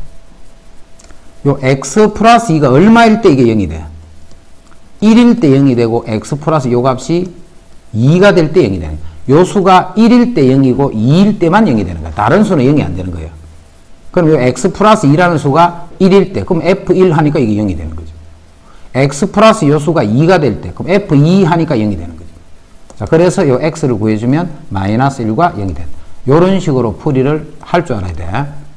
요 x 플러스 2가 얼마일 때 이게 0이 돼? 1일 때 0이 되고 x 플러스 요 값이 2가 될 때 0이 되는 거예요. 요 수가 1일 때 0이고 2일 때만 0이 되는 거야. 다른 수는 0이 안 되는 거예요. 그럼 요 x 플러스 2라는 수가 1일 때, 그럼 f1 하니까 이게 0이 되는 거죠. x 플러스 요 수가 2가 될 때, 그럼 f2 하니까 0이 되는 거죠. 자, 그래서 요 x를 구해주면 마이너스 1과 0이 된다. 요런 식으로 풀이를 할 줄 알아야 돼.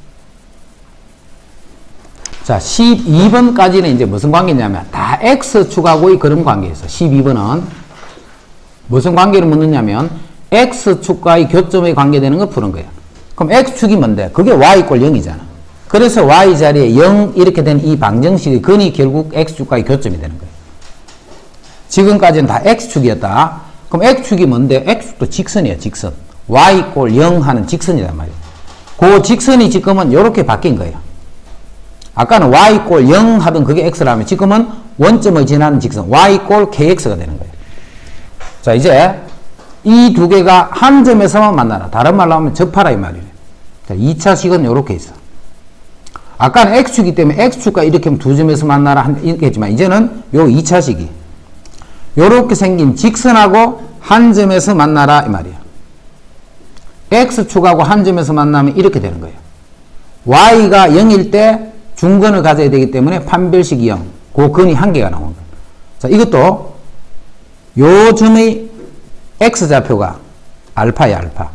자, 12번까지는 이제 무슨 관계냐면 다 x축하고의 그런 관계에 있어. 12번은 무슨 관계를 묻느냐면 x축과의 교점의 관계되는 거 푸는 거야. 그럼 x축이 뭔데? 그게 y 꼴 0이잖아. 그래서 y 자리에 0 이렇게 된 이 방정식의 근이 결국 x축과의 교점이 되는 거예요. 지금까지는 다 x축이었다. 그럼 x축이 뭔데? x축도 직선이야, 직선. y 꼴 0 하는 직선이란 말이야. 그 직선이 지금은 이렇게 바뀐 거예요. 아까는 y 꼴 0 하던 그게 x라면 지금은 원점을 지나는 직선 y 꼴 kx가 되는 거예요. 자, 이제 이 두 개가 한 점에서만 만나라. 다른 말로 하면 접하라 이 말이래. 자, 2차식은 이렇게 있어. 아까는 x축이기 때문에 x축과 이렇게 하면 두 점에서 만나라 이렇게 했지만 이제는 요 2차식이 요렇게 생긴 직선하고 한 점에서 만나라 이 말이야. x축하고 한 점에서 만나면 이렇게 되는 거예요. y가 0일 때 중근을 가져야 되기 때문에 판별식이 0. 그 근이 한 개가 나오는 거예요. 자, 이것도 요 점의 x좌표가 알파야, 알파.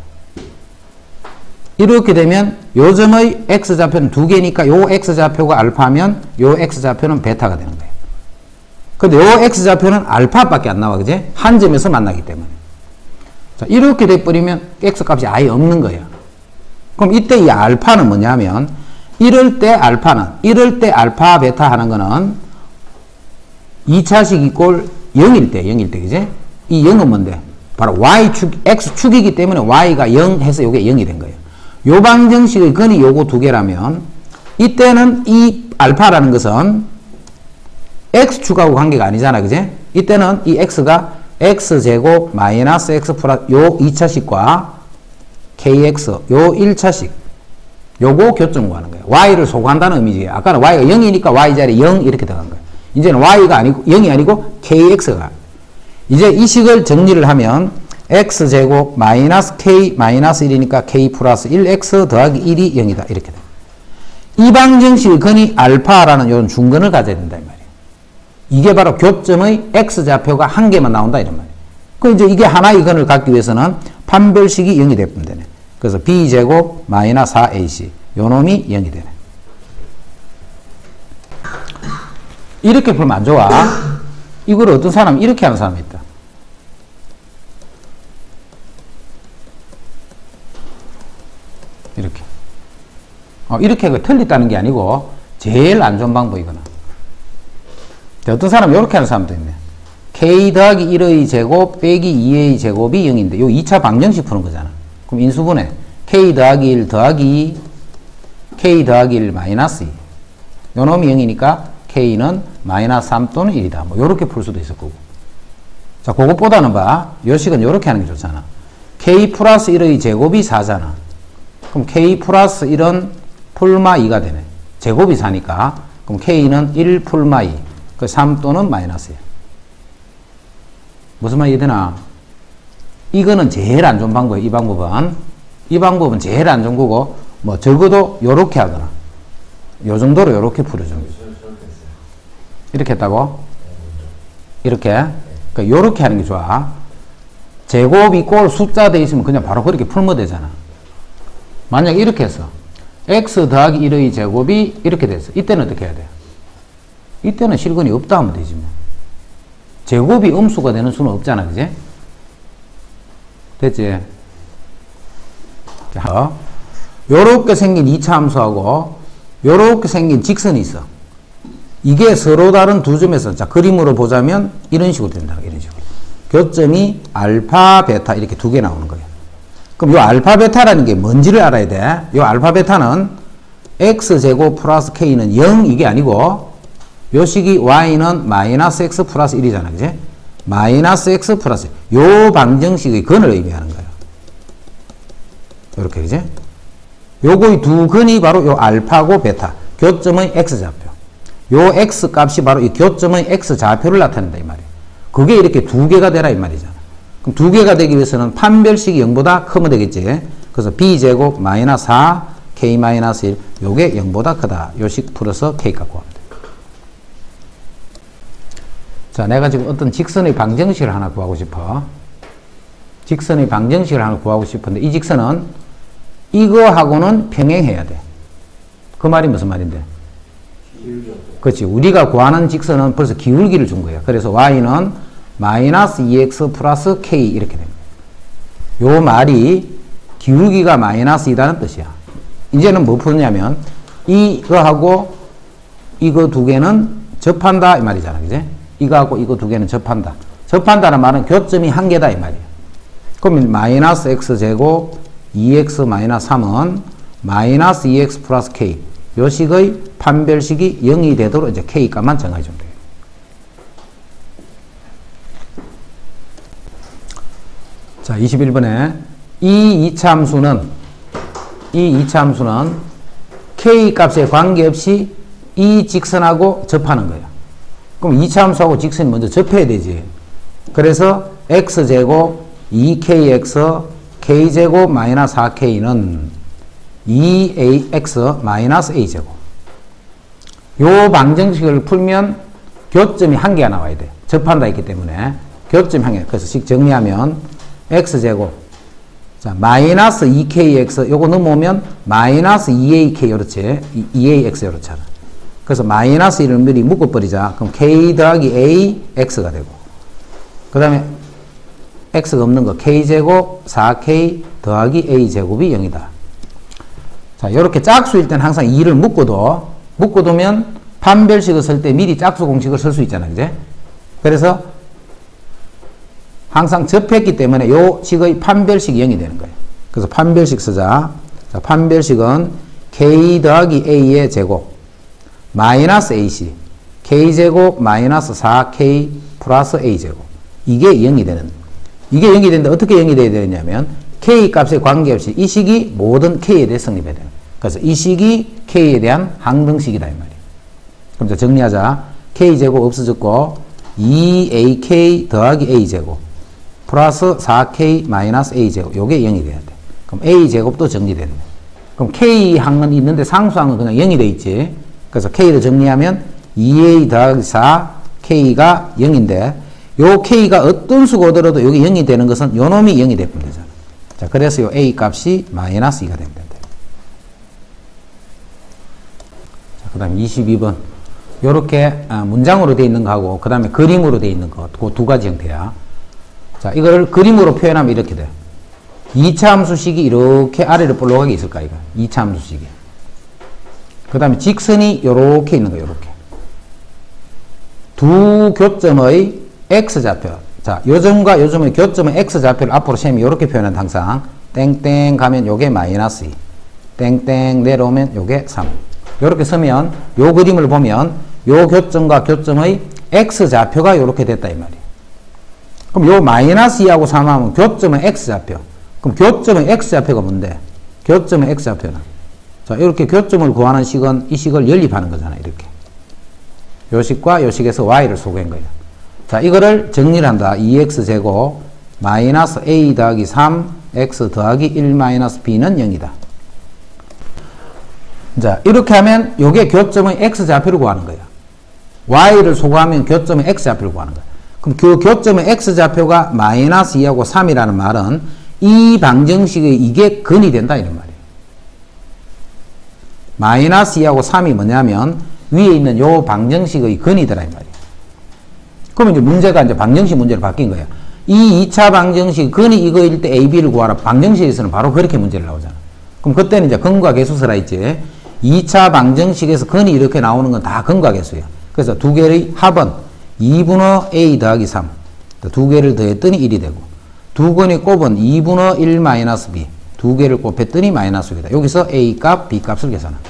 이렇게 되면 요 점의 x좌표는 두 개니까 요 x좌표가 알파면 요 x좌표는 베타가 되는 거예요. 근데 요 x좌표는 알파밖에 안 나와, 그지? 한 점에서 만나기 때문에. 자, 이렇게 돼버리면 x값이 아예 없는 거예요. 그럼 이때 이 알파는 뭐냐면 이럴 때 알파 베타 하는 거는 2차식 이꼴 0일 때, 그지? 이 0은 뭔데? 바로 y축, x축이기 때문에 y가 0 해서 요게 0이 된 거예요. 요 방정식의 근이 요거 두 개라면 이때는 이 알파라는 것은 x축하고 관계가 아니잖아, 그지? 이때는 이 x가 x제곱 마이너스 x 플러스 요 2차식과 kx 요 1차식 요거 교점 구하는 거예요. y를 소구한다는 의미지. 아까는 y가 0이니까 y 자리에 0 이렇게 들어간 거예요. 이제는 y가 아니고 0이 아니고 kx가. 이제 이 식을 정리를 하면 x제곱 마이너스 k 마이너스 1이니까 k 플러스 1x 더하기 1이 0이다. 이렇게 돼. 이 방정식의 근이 알파라는 이런 중근을 가져야 된다. 이 말이에요. 이게 바로 교점의 x좌표가 한 개만 나온다. 이런 말이에요. 그 이제 이게 하나의 근을 갖기 위해서는 판별식이 0이 되면 되네. 그래서 b제곱 마이너스 4ac 요 놈이 0이 되네. 이렇게 풀면 안 좋아. 이걸 어떤 사람은 이렇게 하는 사람이 있다. 이렇게. 이렇게 틀렸다는 게 아니고 제일 안 좋은 방법이거나. 어떤 사람은 이렇게 하는 사람도 있네. k 더하기 1의 제곱 빼기 2의 제곱이 0인데 요 2차 방정식 푸는 거잖아. 그럼 인수분해 k 더하기 1 더하기 k 더하기 1 마이너스 2 요 놈이 0이니까 k는 마이너스 3 또는 1이다. 뭐 요렇게 풀 수도 있을 거고. 자, 그것보다는 봐. 요 식은 요렇게 하는 게 좋잖아. k 플러스 1의 제곱이 4잖아. 그럼 k 플러스 1은 풀마 2가 되네. 제곱이 4니까. 그럼 k는 1 풀마 2. 그 3 또는 마이너스야. 무슨 말이 되나? 이거는 제일 안 좋은 방법이에요. 이 방법은 제일 안 좋은 거고, 뭐 적어도 요렇게 하거나 요 정도로 요렇게 풀어줍니다. 이렇게 했다고? 이렇게? 그러니까 요렇게 하는 게 좋아. 제곱이 꼴 숫자 돼 있으면 그냥 바로 그렇게 풀면 되잖아. 만약 이렇게 했어. x 더하기 1의 제곱이 이렇게 됐어. 이때는 어떻게 해야 돼? 이때는 실근이 없다 하면 되지 뭐. 제곱이 음수가 되는 수는 없잖아. 그지? 됐지? 자, 요렇게 생긴 2차 함수하고 요렇게 생긴 직선이 있어. 이게 서로 다른 두 점에서, 자, 그림으로 보자면 이런 식으로 된다. 이런 식으로. 교점이 알파, 베타 이렇게 두 개 나오는 거예요. 그럼 요 알파, 베타라는 게 뭔지를 알아야 돼. 요 알파, 베타는 x제곱 플러스 k는 0 이게 아니고 요 식이 y는 마이너스 x 플러스 1이잖아. 그지? 마이너스 x 플러스 요 방정식의 근을 의미하는 거예요. 요렇게, 그지? 요거의 두 근이 바로 요 알파고 베타. 교점의 x좌표. 요 x 값이 바로 이 교점의 x좌표를 나타낸다 이 말이에요. 그게 이렇게 두 개가 되라 이 말이잖아. 그럼 두 개가 되기 위해서는 판별식이 0보다 크면 되겠지. 그래서 b제곱 마이너스 4 k 마이너스 1 요게 0보다 크다. 요 식 풀어서 k 갖고 하면 돼. 자, 내가 지금 어떤 직선의 방정식을 하나 구하고 싶어. 직선의 방정식을 하나 구하고 싶은데 이 직선은 이거하고는 평행해야 돼. 그 말이 무슨 말인데? 그렇지. 우리가 구하는 직선은 벌써 기울기를 준 거예요. 그래서 y는 마이너스 2x 플러스 k 이렇게 됩니다. 요 말이 기울기가 마이너스 2다는 뜻이야. 이제는 뭐 푸느냐면 이거하고 이거 두 개는 접한다 이 말이잖아. 그지? 이거하고 이거 두 개는 접한다. 접한다는 말은 교점이 한 개다 이 말이야. 그러면 마이너스 x제곱 2x 마이너스 3은 마이너스 2x 플러스 k 요 식의 판별식이 0이 되도록 이제 k 값만 정해주면 돼요. 자, 21번에 이 2차 함수는 k 값에 관계없이 이 직선하고 접하는 거예요. 그럼 2차 함수하고 직선이 먼저 접해야 되지. 그래서 x제곱 2kx k제곱 마이너스 4k는 2ax 마이너스 a제곱. 요 방정식을 풀면 교점이 한 개가 나와야 돼. 접한다 했기 때문에 교점이 한 개. 그래서 식 정리하면 x제곱 자 마이너스 2kx 요거 넘어오면 마이너스 2ak 요렇지 2ax 요렇잖아. 그래서 마이너스 1을 미리 묶어버리자. 그럼 k 더하기 a x가 되고 그 다음에 x가 없는 거 k제곱 4k 더하기 a제곱이 0이다. 자, 요렇게 짝수일 때는 항상 2를 묶어두면 판별식을 쓸 때 미리 짝수 공식을 쓸 수 있잖아. 그제? 그래서 항상 접했기 때문에 요 식의 판별식이 0이 되는 거예요. 그래서 판별식 쓰자. 자, 판별식은 k 더하기 a의 제곱 마이너스 ac k제곱 마이너스 4k 플러스 a제곱 이게 0이 되는 이게 0이 되는데 어떻게 0이 돼야 되냐면 k 값에 관계없이 이 식이 모든 k에 대해 성립해야 돼요. 그래서 이 식이 k에 대한 항등식이다 이 말이에요. 그럼 이제 정리하자. k제곱 없어졌고 2ak 더하기 a제곱 플러스 4k 마이너스 a제곱 요게 0이 돼야 돼. 그럼 a제곱도 정리되네. 그럼 k항은 있는데 상수항은 그냥 0이 돼 있지. 그래서 k를 정리하면 2a 더하기 4 k가 0인데 요 k가 어떤 수가 오더라도 여기 0이 되는 것은 요 놈이 0이 되면 되잖아. 자, 그래서 요 a 값이 마이너스 2가 되면 된다. 자, 그 다음 22번. 요렇게 문장으로 되어 있는 거하고 그 다음에 그림으로 되어 있는 거 그 두 가지 형태야. 자, 이거를 그림으로 표현하면 이렇게 돼. 2차 함수식이 이렇게 아래로 볼록하게 있을까 이거. 2차 함수식이. 그 다음에 직선이 요렇게 있는 거 요렇게. 두 교점의 x좌표. 자, 요점과 요점의 교점의 x좌표를 앞으로 셈이 요렇게 표현한다 항상. 땡땡 가면 요게 마이너스 2. 땡땡 내려오면 요게 3. 요렇게 쓰면 요 그림을 보면 요 교점과 교점의 x좌표가 요렇게 됐다 이 말이에요. 그럼 요 마이너스 2하고 3하면 교점의 x좌표. 그럼 교점의 x좌표가 뭔데? 교점의 x좌표는. 자, 이렇게 교점을 구하는 식은 이 식을 연립하는 거잖아, 이렇게. 요 식과 요 식에서 y를 소개한 거예요. 자, 이거를 정리를 한다. 2x제곱 마이너스 a 더하기 3 x 더하기 1 마이너스 b는 0이다. 자, 이렇게 하면 요게 교점의 x좌표를 구하는 거야. y를 소구하면 교점의 x좌표를 구하는 거야. 그럼 그 교점의 x좌표가 마이너스 2하고 3이라는 말은 이 방정식의 이게 근이 된다 이런 말이에요. 마이너스 2하고 3이 뭐냐면 위에 있는 요 방정식의 근이더라 이 말이에요. 그러면 이제 문제가 이제 방정식 문제로 바뀐 거예요. 이 2차 방정식 근이 이거일 때 a, b를 구하라. 방정식에서는 바로 그렇게 문제를 나오잖아. 그럼 그때는 이제 근과 계수서라 있지. 2차 방정식에서 근이 이렇게 나오는 건 다 근과 계수예요. 그래서 두 개의 합은 2분의 a 더하기 3. 두 개를 더했더니 1이 되고 두 근의 곱은 2분의 1 마이너스 b. 두 개를 곱했더니 마이너스 6이다. 여기서 a 값, b 값을 계산한다.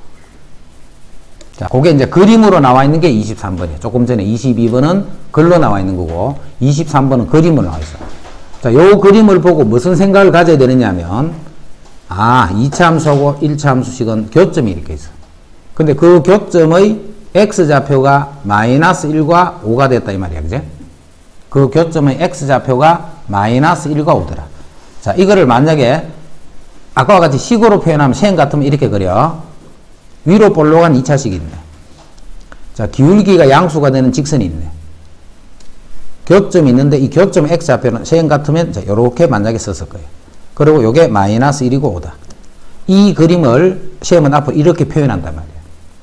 자, 그게 이제 그림으로 나와 있는 게 23번이에요. 조금 전에 22번은 글로 나와 있는 거고 23번은 그림으로 나와 있어요. 자, 요 그림을 보고 무슨 생각을 가져야 되느냐 하면 2차 함수하고 1차 함수식은 교점이 이렇게 있어. 근데 그 교점의 x좌표가 마이너스 1과 5가 됐다 이 말이야. 그제? 그 교점의 x좌표가 마이너스 1과 5더라. 자, 이거를 만약에 아까와 같이 식으로 표현하면 셈 같으면 이렇게 그려. 위로 볼록한 2차식이 있네. 자, 기울기가 양수가 되는 직선이 있네. 교점이 있는데 이 교점 x좌표는 셈 같으면 자, 요렇게 만약에 썼을 거예요. 그리고 요게 마이너스 1이고 5다. 이 그림을 셈은 앞으로 이렇게 표현한단 말이에요.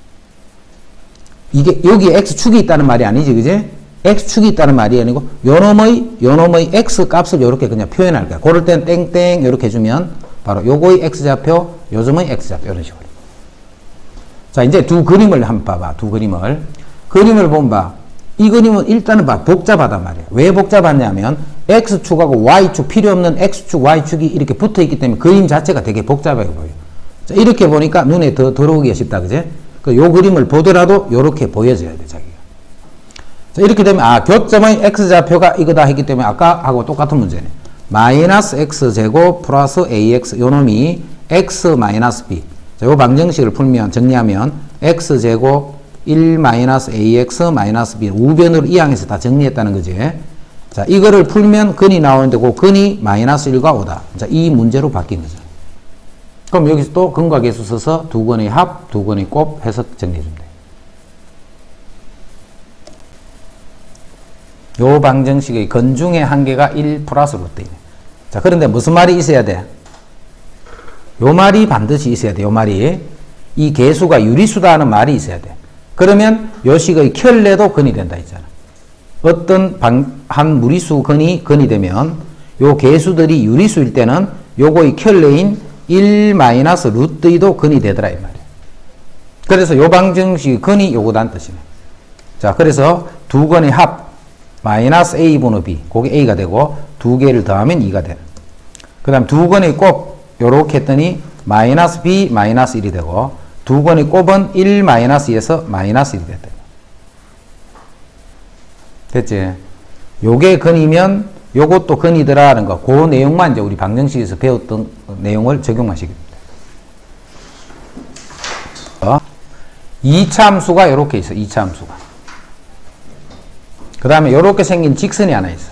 이게 여기에 x축이 있다는 말이 아니지, 그지? x축이 있다는 말이 아니고 요놈의 x 값을 요렇게 그냥 표현할 거야. 그럴 땐 땡땡 요렇게 해주면 바로 요거의 x좌표, 요점의 x좌표 이런 식으로. 자, 이제 두 그림을 한번 봐봐. 두 그림을. 그림을 보면 봐. 이 그림은 일단은 봐. 복잡하단 말이야. 왜 복잡하냐면 x축하고 y축 필요 없는 x축, y축이 이렇게 붙어 있기 때문에 그림 자체가 되게 복잡하게 보여. 자, 이렇게 보니까 눈에 더 들어오기가 쉽다. 그지? 요 그림을 보더라도 요렇게 보여져야 돼, 자기가. 자, 이렇게 되면 교점의 x좌표가 이거다 했기 때문에 아까하고 똑같은 문제네. 마이너스 x제곱 플러스 ax 요 놈이 x 마이너스 b. 자, 요 방정식을 풀면 정리하면 x제곱 1 마이너스 ax 마이너스 b 우변으로 이항해서 다 정리했다는 거지. 자, 이거를 풀면 근이 나오는데 그 근이 마이너스 1과 5다. 자, 이 문제로 바뀐 거죠. 그럼 여기서 또 근과 계수 써서 두 근의 합, 두 근의 곱 해석 정리해주면 돼요. 요 방정식의 근 중에 한 개가 1 플러스로 돼 있네. 자, 그런데 무슨 말이 있어야 돼? 요 말이 반드시 있어야 돼. 요 말이. 이 계수가 유리수다 하는 말이 있어야 돼. 그러면 요 식의 켤레도 근이 된다 했잖아. 어떤 한 무리수 근이 되면 요 계수들이 유리수일 때는 요거의 켤레인 1 마이너스 루트 2도 근이 되더라 이 말이야. 그래서 요 방정식 근이 요거다는 뜻이네. 자, 그래서 두 근의 합 마이너스 a분의 b 그게 a가 되고 두 개를 더하면 2가 되는. 그 다음 두 근의 곱 요렇게 했더니 마이너스 b 마이너스 1이 되고 두 근의 곱은 1 마이너스 2에서 마이너스 1이 됐다. 됐지? 요게 근이면 요것도 근이더라는 거, 그 내용만 이제 우리 방정식에서 배웠던 내용을 적용만 시킵니다. 2차 함수가 요렇게 있어, 2차 함수가. 그 다음에 요렇게 생긴 직선이 하나 있어.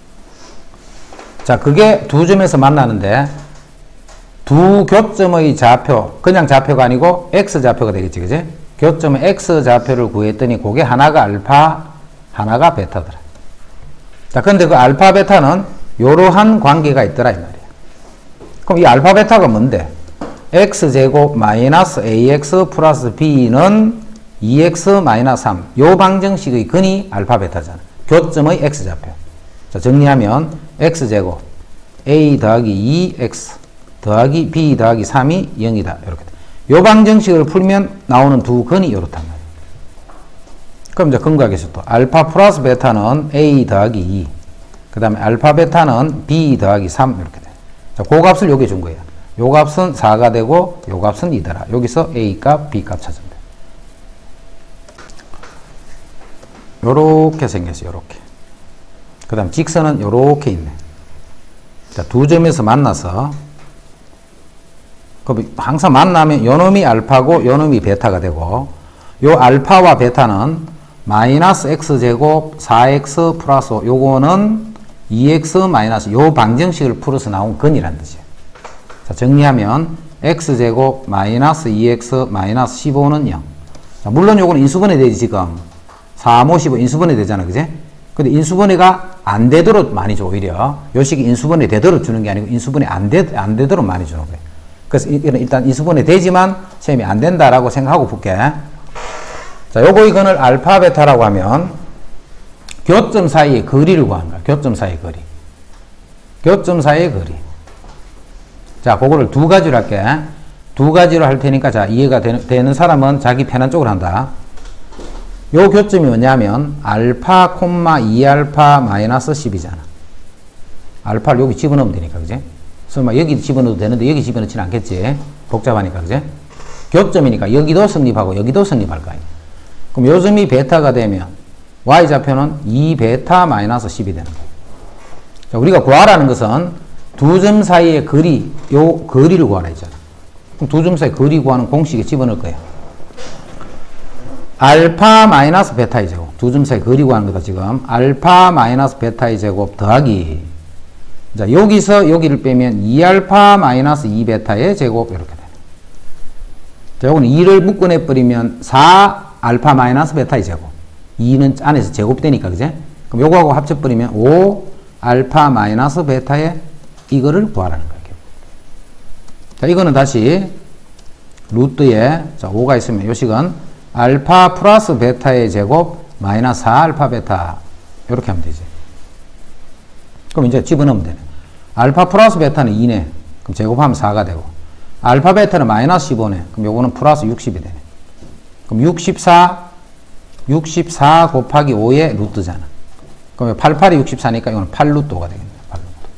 자, 그게 두 점에서 만나는데, 두 교점의 좌표, 그냥 좌표가 아니고 x좌표가 되겠지, 그지? 교점의 x좌표를 구했더니 그게 하나가 알파, 하나가 베타더라. 자, 근데 그 알파, 베타는 요러한 관계가 있더라, 이 말이야. 그럼 이 알파, 베타가 뭔데? x제곱 마이너스 ax 플러스 b는 2x 마이너스 3. 요 방정식의 근이 알파, 베타잖아. 교점의 x좌표. 자, 정리하면 x제곱 a 더하기 2x 더하기 b 더하기 3이 0이다. 이렇게. 요 방정식을 풀면 나오는 두 근이 요렇단 말이야. 그럼 이제 근과 계수 또 알파 플러스 베타는 a 더하기 2. 그 다음에 알파 베타는 b 더하기 3 이렇게 돼. 자, 그 값을 여기 준 거야. 요 값은 4가 되고 요 값은 2더라. 여기서 a 값, b 값 찾으면 돼. 요렇게 생겼어. 요렇게. 그 다음 직선은 요렇게 있네. 자, 두 점에서 만나서 그럼 항상 만나면 요놈이 알파고 요놈이 베타가 되고 요 알파와 베타는 마이너스 x제곱 4x 플러스 요거는 2x 마이너스 요 방정식을 풀어서 나온 근이란 뜻이에요. 자, 정리하면 x제곱 마이너스 2x 마이너스 15는 0. 자, 물론 요거는 인수분해 되지 지금 4, 5, 15 인수분해 되잖아 그지? 근데 인수분해가 안 되도록 많이 줘 오히려 요 식이 인수분해 되도록 주는 게 아니고 인수분해 안 되도록 많이 주는 거예요. 그래서 일단 인수분해 되지만 셈이 안 된다라고 생각하고 볼게. 자, 요거 이거를 알파 베타라고 하면 교점 사이의 거리를 구하는 거야. 교점 사이의 거리. 교점 사이의 거리. 자, 그거를 두 가지로 할게. 두 가지로 할 테니까 자, 이해가 되는 사람은 자기 편한 쪽으로 한다. 요 교점이 뭐냐면 알파 콤마 2알파 마이너스 10이잖아. 알파를 여기 집어넣으면 되니까 그지? 설마 여기 집어넣어도 되는데 여기 집어넣지는 않겠지? 복잡하니까 그지? 교점이니까 여기도 성립하고 여기도 성립할 거 아니야. 그럼 요 점이 베타가 되면 y좌표는 2베타 마이너스 10이 되는 거야. 자, 우리가 구하라는 것은 두 점 사이의 거리, 요 거리를 구하라 했잖아. 그럼 두 점 사이 거리 구하는 공식에 집어넣을 거야. 알파 마이너스 베타의 제곱. 두 점 사이 거리 구하는 거다 지금. 알파 마이너스 베타의 제곱 더하기. 자, 여기서 여기를 빼면 2알파 마이너스 2베타의 제곱 이렇게 돼. 자, 요거는 2를 묶어내버리면 4알파 마이너스 베타의 제곱. 2는 안에서 제곱되니까 그제? 그럼 요거하고 합쳐버리면 5알파 마이너스 베타의 이거를 구하라는 거예요. 자, 이거는 다시 루트에 자, 5가 있으면 요 식은 알파 플러스 베타의 제곱 마이너스 4알파 베타 이렇게 하면 되지. 그럼 이제 집어넣으면 되네. 알파 플러스 베타는 2네. 그럼 제곱하면 4가 되고 알파 베타는 마이너스 15네. 그럼 요거는 플러스 60이 되네. 그럼 64 곱하기 5의 루트잖아. 그럼 88이 64니까 이거는 8루트가 되겠네. 8루트.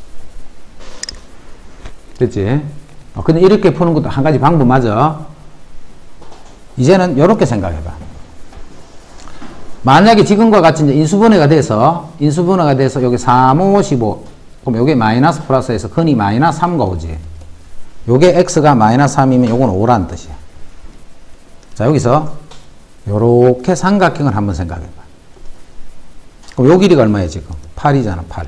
됐지? 근데 이렇게 푸는 것도 한 가지 방법 맞아. 이제는 이렇게 생각해봐. 만약에 지금과 같이 이제 인수분해가 돼서 여기 3, 5, 15 그럼 요게 마이너스 플러스에서 근이 마이너스 3가 오지. 요게 x가 마이너스 3이면 요건 5라는 뜻이야. 자, 여기서 요렇게 삼각형을 한번 생각해봐. 그럼 요 길이가 얼마야 지금? 8이잖아 8.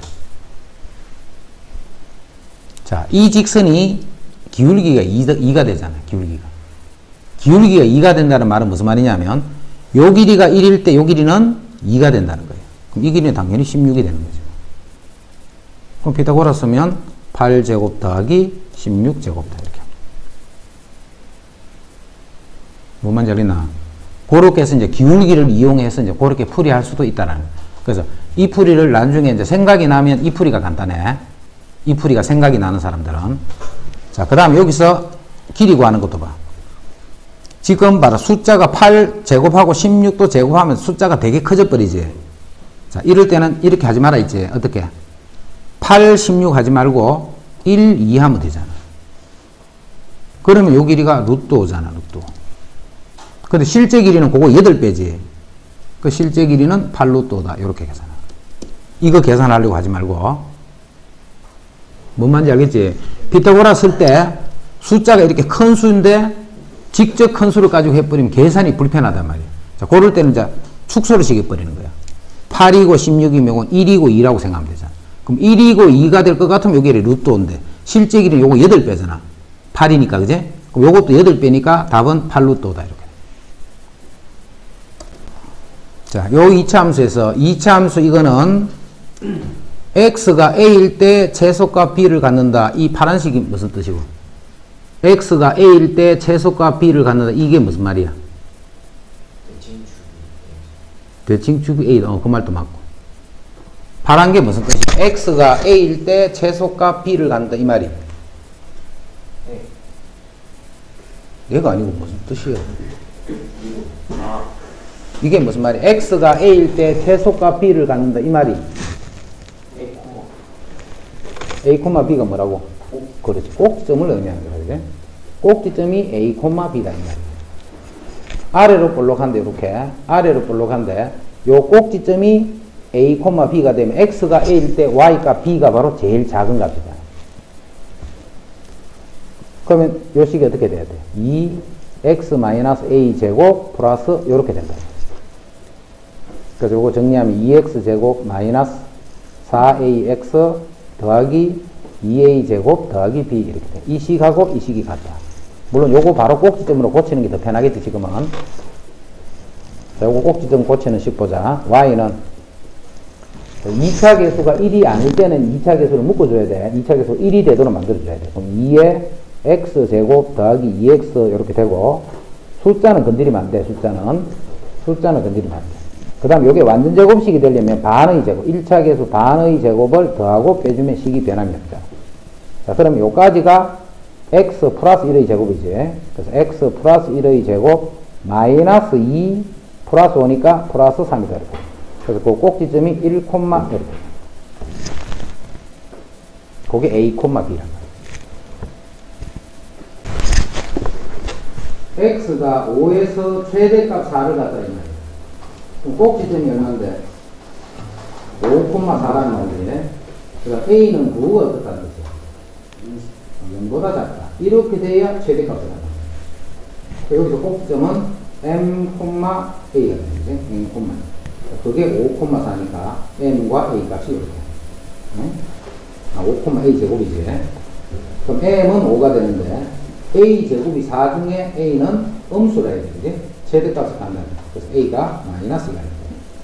자, 이 직선이 기울기가 2가 되잖아. 기울기가 2가 된다는 말은 무슨 말이냐면 요 길이가 1일 때 요 길이는 2가 된다는 거예요. 그럼 이 길이는 당연히 16이 되는 거죠. 그럼 피타고라스 쓰면 8제곱 더하기 16제곱 다 이렇게. 뭔 말인지 알겠나? 그렇게 해서 이제 기울기를 이용해서 이제 그렇게 풀이할 수도 있다는 거예요. 그래서 이 풀이를 나중에 이제 생각이 나면 이 풀이가 간단해. 이 풀이가 생각이 나는 사람들은. 자, 그 다음에 여기서 길이 구하는 것도 봐. 지금 봐라. 숫자가 8 제곱하고 16도 제곱하면 숫자가 되게 커져 버리지. 자, 이럴 때는 이렇게 하지 마라 있지. 어떻게? 8, 16 하지 말고 1, 2 하면 되잖아. 그러면 요 길이가 루트 5잖아. 루트 5. 근데 실제 길이는 그거 8배지. 그 실제 길이는 8루트 5다. 이렇게 계산하라. 이거 계산하려고 하지 말고. 뭔 말인지 알겠지? 피타고라스 쓸 때 숫자가 이렇게 큰 수인데 직접 큰 수를 가지고 해버리면 계산이 불편하단 말이에요. 자, 그럴 때는 이제 축소를 시켜버리는 거야. 8이고 16이면 1이고 2라고 생각하면 되잖아. 그럼 1이고 2가 될 것 같으면 여기 루트 5인데 실제 길이 요거 8배잖아. 8이니까, 그제? 그럼 요것도 8배니까 답은 8루트 5다. 이렇게. 자, 요 2차 함수에서 2차 함수 이거는 x가 a일 때 최소값 b를 갖는다. 이 파란색이 무슨 뜻이고? x가 a일 때 최소값 b를 갖는다. 이게 무슨 말이야? 대칭축이 a. 그 말도 맞고. 파란 게 무슨 뜻이야? x가 a일 때 최소값 b를 갖는다. 이 말이. 얘가 아니고 무슨 뜻이야? 이게 무슨 말이야? x가 a일 때 최소값 b를 갖는다. 이 말이. a, b가 뭐라고? 그렇지. 꼭지점을 의미하는 거야. 그래? 꼭지점이 a, b다. 이 말이야. 아래로 볼록한데, 이렇게. 아래로 볼록한데, 요 꼭지점이 a, b가 되면 x가 a일 때 y가 b가 바로 제일 작은 값이다. 그러면 요 식이 어떻게 돼야 돼? 2x-a 제곱 플러스 요렇게 된다. 그래서 요거 정리하면 2x 제곱 마이너스 4ax 더하기 2a 제곱 더하기 b 이렇게 돼. 이 식하고 이 식이 같다. 물론 요거 바로 꼭지점으로 고치는 게 더 편하겠지 지금은. 자, 요거 꼭지점 고치는 식 보자. y는 2차 계수가 1이 아닐 때는 2차 계수를 묶어줘야 돼. 2차 계수 1이 되도록 만들어줘야 돼. 그럼 2에 x제곱 더하기 2x 이렇게 되고, 숫자는 건드리면 안 돼. 숫자는 건드리면 안 돼. 그 다음 요게 완전 제곱식이 되려면 반의 제곱, 1차 계수 반의 제곱을 더하고 빼주면 식이 변함이 없다. 자, 그럼 요까지가 x 플러스 1의 제곱이지. 그래서 x 플러스 1의 제곱 마이너스 2 플러스 5니까 플러스 3이다. 이렇게. 그래서 그 꼭지점이 1, 이렇게. 그게 a, b란 말이야. x가 5에서 최대값 4를 갖다 있는 거야. 그럼 꼭지점이 얼마인데? 5,4라는 말이지. 그러니까 a는 9가 어떻다는 거지? 0보다 작다. 이렇게 돼야 최대값을 갖다. 여기서 꼭지점은 m,a가 되는 거지. m, 그게 5,4니까 m과 a 값이 이렇게. 5,a 제곱이지. 그럼 m은 5가 되는데 a 제곱이 4 중에 a는 음수라 해야 되지. 최대값을 갖는다. 그래서 a가 마이너스가 됩니다.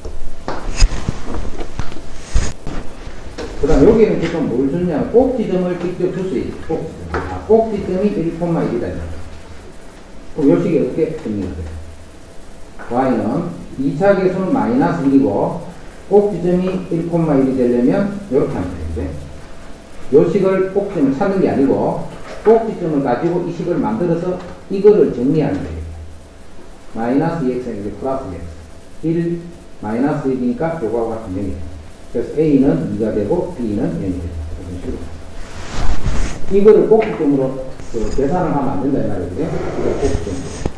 그 다음 여기는 지금 뭘 줬냐? 꼭지점을 직접 줄 수 있어. 꼭지점. 꼭지점이 1,1이다. 그럼 요 식이 어떻게 정리가 돼? y는 2차 계수는 마이너스 1이고 꼭지점이 1,1이 되려면 이렇게 하면 되겠지. 요 식을 꼭지점을 찾는 게 아니고 꼭지점을 가지고 이 식을 만들어서 이거를 정리하면 되겠다. 마이너스 2x 플러스 2x 1 마이너스 1이니까 요거하고 같은 0이 돼. 그래서 a는 2가 되고 b는 0이 된다. 이런 식으로. 이거를 꼭지점으로 계산을 하면 안 된다 이 말이지. 이거 꼭지점.